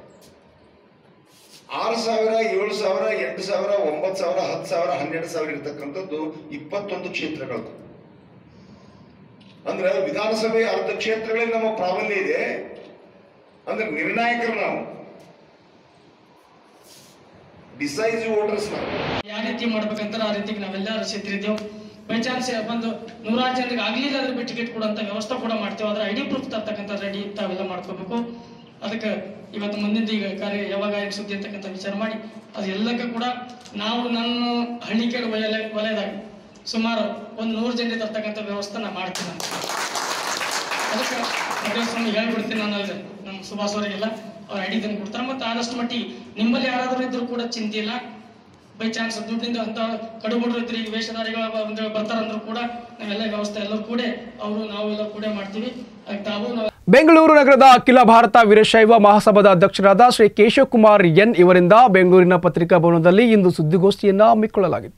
6,000, 7,000, 8,000, 9,000, 10,000, 12,000 ಇರ್ತಕ್ಕಂಥದ್ದು 21 ಕ್ಷೇತ್ರಗಳು. ಅಂದ್ರೆ ವಿಧಾನಸಭೆ ಅರ್ಧ ಕ್ಷೇತ್ರಗಳಲ್ಲಿ ನಮ್ಮ ಪ್ರಾಬಲ್ಯ ಇದೆ. ಅಂದ್ರೆ ನಿರ್ಣಾಯಕರು ನಾವು, ಡಿಸೈಸಿವ್ ವೋಟರ್ಸ್ ನಾವು. ಯಾವ ರೀತಿ ಮಾಡ್ಬೇಕಂತ ಆ ರೀತಿಗೆ ನಾವೆಲ್ಲರೂ ಸಿದ್ಧರಿದ್ದೇವೆ. ಬೈ ಚಾನ್ಸ್ ಬಂದು 100 ಜನರಿಗೆ ಆಗ್ಲಿಲ್ಲ ಅಂದ್ರೆ ಟಿಕೆಟ್ ಕೊಡುವಂತ ವ್ಯವಸ್ಥೆ ಕೂಡ ಮಾಡ್ತೇವೆ. ಅದ್ರ ID ಪ್ರೂಫ್ ತರ್ತಕ್ಕಂಥ ರೆಡಿ ತಾವೆಲ್ಲ ಮಾಡ್ಕೋಬೇಕು. ಅದಕ್ಕೆ ಇವತ್ತು ಮುಂದಿನ ಈಗ ಕಾರ್ಯ ಯಾವಾಗ ಸುದ್ದಿ ಅಂತಕ್ಕಂಥ ವಿಚಾರ ಮಾಡಿ ಅದು ಎಲ್ಲಕ್ಕೂ ಕೂಡ ನಾವು ನನ್ನ ಹಳ್ಳಿಕೇಡು ವಲಯದಾಗ ಸುಮಾರು ಒಂದು 100 ಜನರಿಗೆ ತರ್ತಕ್ಕಂಥ ವ್ಯವಸ್ಥೆ ನಾ ಮಾಡ್ತೀನಿ ಅಂತ. ಅದಕ್ಕೆ ಅಧ್ಯಕ್ಷರನ್ನು ಹೇಳ್ಬಿಡ್ತೀನಿ ನಾನು. ಅಲ್ಲಿ ನಮ್ಮ ಸುಭಾಷ್ ಅವರಿಗೆಲ್ಲ ಅವ್ರ ID ತಂದು ಕೊಡ್ತಾರೆ. ಮತ್ತು ಆದಷ್ಟು ಮಟ್ಟಿಗೆ ನಿಮ್ಮಲ್ಲಿ ಯಾರಾದರೂ ಇದ್ರೂ ಕೂಡ ಚಿಂತೆ ಇಲ್ಲ. ಬೈ ಚಾನ್ಸ್ ದುಡ್ಡಿಂದ ಅಂತ ಕಡುಬಡ್ರು ಇದ್ರಿ ವೇಷಧಾರಿಗಳು ಬರ್ತಾರಂದ್ರೂ ಕೂಡ ನಾವೆಲ್ಲ ವ್ಯವಸ್ಥೆ ಎಲ್ಲರೂ ಕೂಡ ಅವರು ನಾವೆಲ್ಲ ಕೂಡ ಮಾಡ್ತೀವಿ. ತಾವು ಬೆಂಗಳೂರು ನಗರದ ಅಖಿಲ ಭಾರತ ವೀರಶೈವ ಮಹಾಸಭಾದ ಅಧ್ಯಕ್ಷರಾದ ಶ್ರೀ ಕೇಶವಕುಮಾರ್ N ಇವರಿಂದ ಬೆಂಗಳೂರಿನ ಪತ್ರಿಕಾ ಭವನದಲ್ಲಿ ಇಂದು ಸುದ್ದಿಗೋಷ್ಠಿಯನ್ನು ಹಮ್ಮಿಕೊಳ್ಳಲಾಗಿತ್ತು.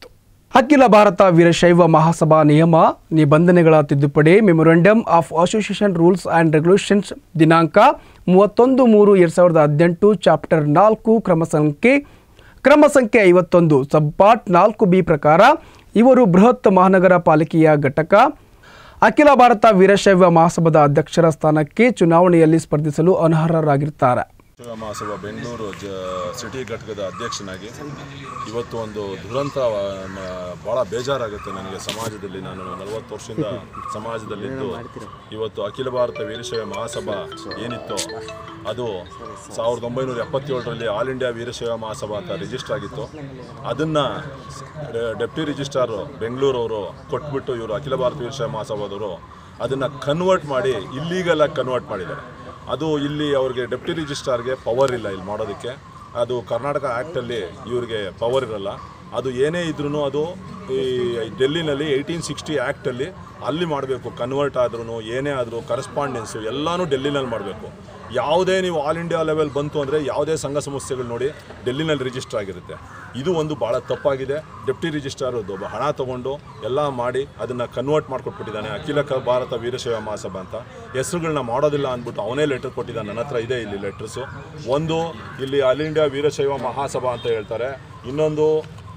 ಅಖಿಲ ಭಾರತ ವೀರಶೈವ ಮಹಾಸಭಾ ನಿಯಮ ನಿಬಂಧನೆಗಳ ತಿದ್ದುಪಡಿ memorandum of association rules and regulations ದಿನಾಂಕ 31/3/2018 ಚಾಪ್ಟರ್ 4 ಕ್ರಮ ಸಂಖ್ಯೆ 51 ಸಬ್ಪಾರ್ಟ್ 4B ಪ್ರಕಾರ ಇವರು ಬೃಹತ್ ಮಹಾನಗರ ಪಾಲಿಕೆಯ ಘಟಕ ಅಖಿಲ ಭಾರತ ವೀರಶೈವ ಮಹಾಸಭಾದ ಅಧ್ಯಕ್ಷರ ಸ್ಥಾನಕ್ಕೆ ಚುನಾವಣೆಯಲ್ಲಿ ಸ್ಪರ್ಧಿಸಲು ಅನರ್ಹರಾಗಿರುತ್ತಾರೆ. ಮಹಾಸಭಾ ಬೆಂಗಳೂರು ಸಿಟಿ ಘಟಕದ ಅಧ್ಯಕ್ಷನಾಗಿ ಇವತ್ತು ಒಂದು ದುರಂತ ಭಾಳ ಬೇಜಾರಾಗುತ್ತೆ ನನಗೆ. ಸಮಾಜದಲ್ಲಿ ನಾನು 40 ವರ್ಷದಿಂದ ಸಮಾಜದಲ್ಲಿದ್ದು ಇವತ್ತು ಅಖಿಲ ಭಾರತ ವೀರಶೈವ ಮಹಾಸಭಾ ಏನಿತ್ತೋ ಅದು 1977ರಲ್ಲಿ ಆಲ್ ಇಂಡಿಯಾ ವೀರಶೈವ ಮಹಾಸಭಾ ಅಂತ ರಿಜಿಸ್ಟರ್ ಆಗಿತ್ತು. ಅದನ್ನು ಡೆಪ್ಟಿ ರಿಜಿಸ್ಟ್ರಾರು ಬೆಂಗಳೂರವರು ಕೊಟ್ಬಿಟ್ಟು ಇವರು ಅಖಿಲ ಭಾರತ ವೀರಶೈವ ಮಹಾಸಭಾದವರು ಅದನ್ನು ಕನ್ವರ್ಟ್ ಮಾಡಿ ಇಲ್ಲೀಗಲಾಗಿ ಕನ್ವರ್ಟ್ ಮಾಡಿದ್ದಾರೆ. ಅದು ಇಲ್ಲಿ ಅವ್ರಿಗೆ ಡೆಪ್ಟಿ ರಿಜಿಸ್ಟ್ರಾರ್ಗೆ ಪವರ್ ಇಲ್ಲ ಇಲ್ಲಿ ಮಾಡೋದಕ್ಕೆ. ಅದು ಕರ್ನಾಟಕ ಆ್ಯಕ್ಟಲ್ಲಿ ಇವ್ರಿಗೆ ಪವರ್ ಇರಲ್ಲ. ಅದು ಏನೇ ಇದ್ರೂ ಅದು ಈ ಡೆಲ್ಲಿನಲ್ಲಿ 1860 ಆ್ಯಕ್ಟಲ್ಲಿ ಅಲ್ಲಿ ಮಾಡಬೇಕು. ಕನ್ವರ್ಟ್ ಆದ್ರೂ ಏನೇ ಆದರೂ ಕರೆಸ್ಪಾಂಡೆನ್ಸು ಎಲ್ಲನೂ ಡೆಲ್ಲಿನಲ್ಲಿ ಮಾಡಬೇಕು. ಯಾವುದೇ ನೀವು ಆಲ್ ಇಂಡಿಯಾ ಲೆವೆಲ್ ಬಂತು ಅಂದರೆ ಯಾವುದೇ ಸಂಘ ಸಂಸ್ಥೆಗಳು ನೋಡಿ ಡೆಲ್ಲಿನಲ್ಲಿ ರಿಜಿಸ್ಟರ್ ಆಗಿರುತ್ತೆ. ಇದು ಒಂದು ಭಾಳ ತಪ್ಪಾಗಿದೆ. ಡೆಪ್ಟಿ ರಿಜಿಸ್ಟ್ರಾರ್ ಹಣ ತೊಗೊಂಡು ಎಲ್ಲ ಮಾಡಿ ಅದನ್ನು ಕನ್ವರ್ಟ್ ಮಾಡಿಕೊಟ್ಬಿಟ್ಟಿದ್ದಾನೆ. ಅಖಿಲ ಭಾರತ ವೀರಶೈವ ಮಹಾಸಭಾ ಅಂತ ಹೆಸರುಗಳನ್ನ ಮಾಡೋದಿಲ್ಲ ಅಂದ್ಬಿಟ್ಟು ಅವನೇ ಲೆಟರ್ ಕೊಟ್ಟಿದ್ದಾನೆ. ನನ್ನ ಹತ್ರ ಇದೆ ಇಲ್ಲಿ ಲೆಟರ್ಸು. ಒಂದು ಇಲ್ಲಿ ಆಲ್ ಇಂಡಿಯಾ ವೀರಶೈವ ಮಹಾಸಭಾ ಅಂತ ಹೇಳ್ತಾರೆ, ಇನ್ನೊಂದು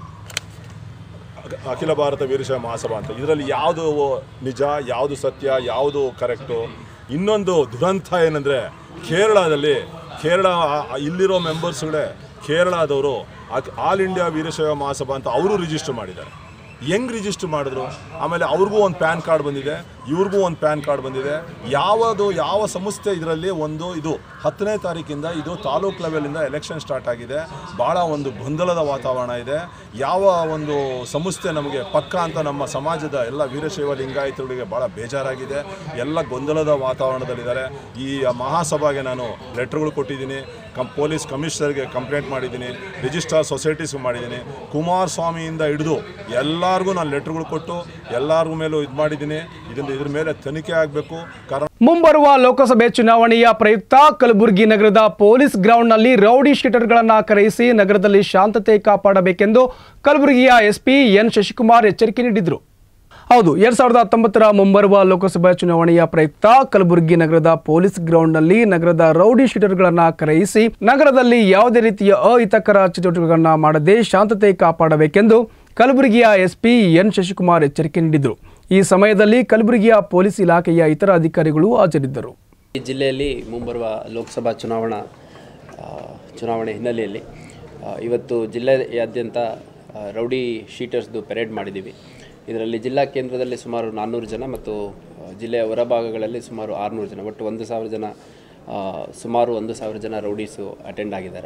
ಅಖಿಲ ಭಾರತ ವೀರಶೈವ ಮಹಾಸಭಾ ಅಂತ. ಇದರಲ್ಲಿ ಯಾವುದು ನಿಜ, ಯಾವುದು ಸತ್ಯ, ಯಾವುದು ಕರೆಕ್ಟು? ಇನ್ನೊಂದು ದುರಂತ ಏನಂದರೆ ಕೇರಳ ಇಲ್ಲಿರೋ ಮೆಂಬರ್ಸ್ಗಳೇ ಕೇರಳದವರು ಆಲ್ ಇಂಡಿಯಾ ವೀರಶೈವ ಮಹಾಸಭಾ ಅಂತ ಅವರು ರಿಜಿಸ್ಟರ್ ಮಾಡಿದ್ದಾರೆ. ಹೆಂಗೆ ರಿಜಿಸ್ಟರ್ ಮಾಡಿದ್ರು? ಆಮೇಲೆ ಅವ್ರಿಗೂ ಒಂದು ಪ್ಯಾನ್ ಕಾರ್ಡ್ ಬಂದಿದೆ, ಇವ್ರಿಗೂ ಒಂದು ಪ್ಯಾನ್ ಕಾರ್ಡ್ ಬಂದಿದೆ. ಯಾವ ಸಂಸ್ಥೆ ಇದರಲ್ಲಿ ಇದು 10ನೇ ತಾರೀಕಿಂದ ಇದು ತಾಲೂಕು ಲೆವೆಲಿಂದ ಎಲೆಕ್ಷನ್ ಸ್ಟಾರ್ಟ್ ಆಗಿದೆ. ಭಾಳ ಒಂದು ಗೊಂದಲದ ವಾತಾವರಣ ಇದೆ. ಯಾವ ಒಂದು ಸಂಸ್ಥೆ ನಮಗೆ ಪಕ್ಕ ಅಂತ ನಮ್ಮ ಸಮಾಜದ ಎಲ್ಲ ವೀರಶೈವ ಲಿಂಗಾಯತರಿಗೆ ಭಾಳ ಬೇಜಾರಾಗಿದೆ. ಎಲ್ಲ ಗೊಂದಲದ ವಾತಾವರಣದಲ್ಲಿದ್ದಾರೆ. ಈ ಮಹಾಸಭಾಗೆ ನಾನು ಲೆಟ್ರ್ಗಳು ಕೊಟ್ಟಿದ್ದೀನಿ, ಪೊಲೀಸ್ ಕಮಿಷನರ್ಗೆ ಕಂಪ್ಲೇಂಟ್ ಮಾಡಿದ್ದೀನಿ, ರಿಜಿಸ್ಟ್ರಾರ್ ಸೊಸೈಟೀಸ್ಗೆ ಮಾಡಿದ್ದೀನಿ. ಕುಮಾರಸ್ವಾಮಿಯಿಂದ ಹಿಡಿದು ಎಲ್ಲರಿಗೂ ನಾನು ಲೆಟ್ರ್ಗಳು ಕೊಟ್ಟು ಎಲ್ಲರಿಗೂ ಮೇಲೂ ಇದು ಮಾಡಿದ್ದೀನಿ. ಇದ್ರ ಮೇಲೆ ತನಿಖೆ ಆಗಬೇಕು. ಮುಂಬರುವ ಲೋಕಸಭೆ ಚುನಾವಣೆಯ ಪ್ರಯುಕ್ತ ಕಲಬುರಗಿ ನಗರದ ಪೊಲೀಸ್ ಗ್ರೌಂಡ್ನಲ್ಲಿ ರೌಡಿ ಶೀಟರ್ಗಳನ್ನು ಕರೆಯಿಸಿ ನಗರದಲ್ಲಿ ಶಾಂತತೆ ಕಾಪಾಡಬೇಕೆಂದು ಕಲಬುರಗಿಯ ಎಸ್ಪಿ ಎನ್ ಶಶಿಕುಮಾರ್ ಎಚ್ಚರಿಕೆ ನೀಡಿದರು. ಹೌದು, 2019ರ ಮುಂಬರುವ ಲೋಕಸಭಾ ಚುನಾವಣೆಯ ಪ್ರಯುಕ್ತ ಕಲಬುರಗಿ ನಗರದ ಪೊಲೀಸ್ ಗ್ರೌಂಡ್ನಲ್ಲಿ ನಗರದ ರೌಡಿ ಶೀಟರ್ಗಳನ್ನು ಕರೆಯಿಸಿ ನಗರದಲ್ಲಿ ಯಾವುದೇ ರೀತಿಯ ಅಹಿತಕರ ಚಟುವಟಿಕೆಗಳನ್ನು ಮಾಡದೆ ಶಾಂತತೆ ಕಾಪಾಡಬೇಕೆಂದು ಕಲಬುರಗಿಯ ಎಸ್ಪಿ ಎನ್ ಶಶಿಕುಮಾರ್ ಎಚ್ಚರಿಕೆ ನೀಡಿದರು. ಈ ಸಮಯದಲ್ಲಿ ಕಲಬುರಗಿಯ ಪೊಲೀಸ್ ಇಲಾಖೆಯ ಇತರ ಅಧಿಕಾರಿಗಳು ಹಾಜರಿದ್ದರು. ಈ ಜಿಲ್ಲೆಯಲ್ಲಿ ಮುಂಬರುವ ಲೋಕಸಭಾ ಚುನಾವಣೆ ಹಿನ್ನೆಲೆಯಲ್ಲಿ ಇವತ್ತು ಜಿಲ್ಲೆಯಾದ್ಯಂತ ರೌಡಿ ಶೀಟರ್ಸ್ದು ಪೆರೇಡ್ ಮಾಡಿದ್ದೀವಿ. ಇದರಲ್ಲಿ ಜಿಲ್ಲಾ ಕೇಂದ್ರದಲ್ಲಿ ಸುಮಾರು 400 ಜನ ಮತ್ತು ಜಿಲ್ಲೆಯ ಹೊರಭಾಗಗಳಲ್ಲಿ ಸುಮಾರು 600 ಜನ, ಒಟ್ಟು 1,000 ಜನ, ಸುಮಾರು 1,000 ಜನ ರೌಡೀಸು ಅಟೆಂಡ್ ಆಗಿದ್ದಾರೆ.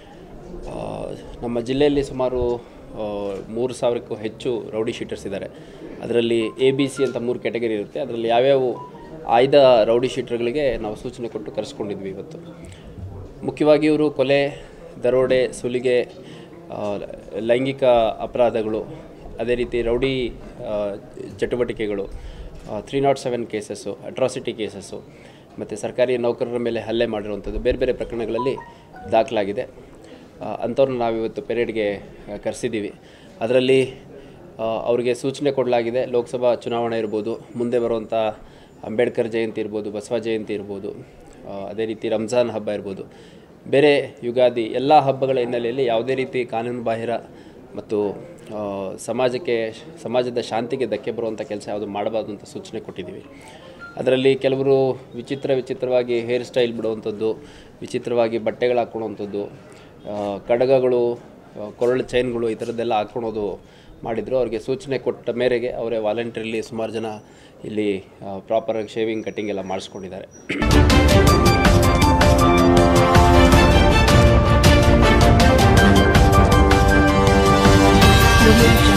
ನಮ್ಮ ಜಿಲ್ಲೆಯಲ್ಲಿ ಸುಮಾರು 3,000ಕ್ಕೂ ಹೆಚ್ಚು ರೌಡಿ ಶೀಟರ್ಸ್ ಇದ್ದಾರೆ. ಅದರಲ್ಲಿ ABC ಅಂತ 3 ಕ್ಯಾಟಗರಿ ಇರುತ್ತೆ. ಅದರಲ್ಲಿ ಯಾವ್ಯಾವ ಆಯ್ದ ರೌಡಿ ಶೀಟರ್ಗಳಿಗೆ ನಾವು ಸೂಚನೆ ಕೊಟ್ಟು ಕರೆಸ್ಕೊಂಡಿದ್ವಿ. ಇವತ್ತು ಮುಖ್ಯವಾಗಿ ಇವರು ಕೊಲೆ, ದರೋಡೆ, ಸುಲಿಗೆ, ಲೈಂಗಿಕ ಅಪರಾಧಗಳು, ಅದೇ ರೀತಿ ರೌಡಿ ಚಟುವಟಿಕೆಗಳು, 307 ಕೇಸಸ್ಸು, ಅಟ್ರಾಸಿಟಿ ಕೇಸಸ್ಸು ಮತ್ತು ಸರ್ಕಾರಿ ನೌಕರರ ಮೇಲೆ ಹಲ್ಲೆ ಮಾಡಿರುವಂಥದ್ದು ಬೇರೆ ಬೇರೆ ಪ್ರಕರಣಗಳಲ್ಲಿ ದಾಖಲಾಗಿದೆ. ಅಂಥವ್ರನ್ನ ನಾವಿವತ್ತು ಪೆರೇಡ್ಗೆ ಕರೆಸಿದ್ದೀವಿ. ಅದರಲ್ಲಿ ಅವರಿಗೆ ಸೂಚನೆ ಕೊಡಲಾಗಿದೆ. ಲೋಕಸಭಾ ಚುನಾವಣೆ ಇರ್ಬೋದು, ಮುಂದೆ ಬರುವಂಥ ಅಂಬೇಡ್ಕರ್ ಜಯಂತಿ ಇರ್ಬೋದು, ಬಸವ ಜಯಂತಿ ಇರ್ಬೋದು, ಅದೇ ರೀತಿ ರಂಜಾನ್ ಹಬ್ಬ ಇರ್ಬೋದು, ಬೇರೆ ಯುಗಾದಿ ಎಲ್ಲ ಹಬ್ಬಗಳ ಹಿನ್ನೆಲೆಯಲ್ಲಿ ಯಾವುದೇ ರೀತಿ ಕಾನೂನು ಬಾಹಿರ ಮತ್ತು ಸಮಾಜದ ಶಾಂತಿಗೆ ಧಕ್ಕೆ ಬರುವಂಥ ಕೆಲಸ ಯಾವುದು ಮಾಡಬಾರ್ದು ಅಂತ ಸೂಚನೆ ಕೊಟ್ಟಿದ್ದೀವಿ. ಅದರಲ್ಲಿ ಕೆಲವರು ವಿಚಿತ್ರವಾಗಿ ಹೇರ್ ಸ್ಟೈಲ್ ಬಿಡುವಂಥದ್ದು, ವಿಚಿತ್ರವಾಗಿ ಬಟ್ಟೆಗಳು ಹಾಕ್ಕೊಳೋವಂಥದ್ದು, ಕಡಗಗಳು, ಕೊರಳು ಚೈನ್ಗಳು ಈ ಥರದ್ದೆಲ್ಲ ಹಾಕ್ಕೊಳೋದು ಮಾಡಿದರು. ಅವ್ರಿಗೆ ಸೂಚನೆ ಕೊಟ್ಟ ಮೇರೆಗೆ ಅವರೇ ವಾಲಂಟ್ರಿಲಿ ಸುಮಾರು ಜನ ಇಲ್ಲಿ ಪ್ರಾಪರಾಗಿ ಶೇವಿಂಗ್, ಕಟ್ಟಿಂಗ್ ಎಲ್ಲ ಮಾಡಿಸ್ಕೊಂಡಿದ್ದಾರೆ.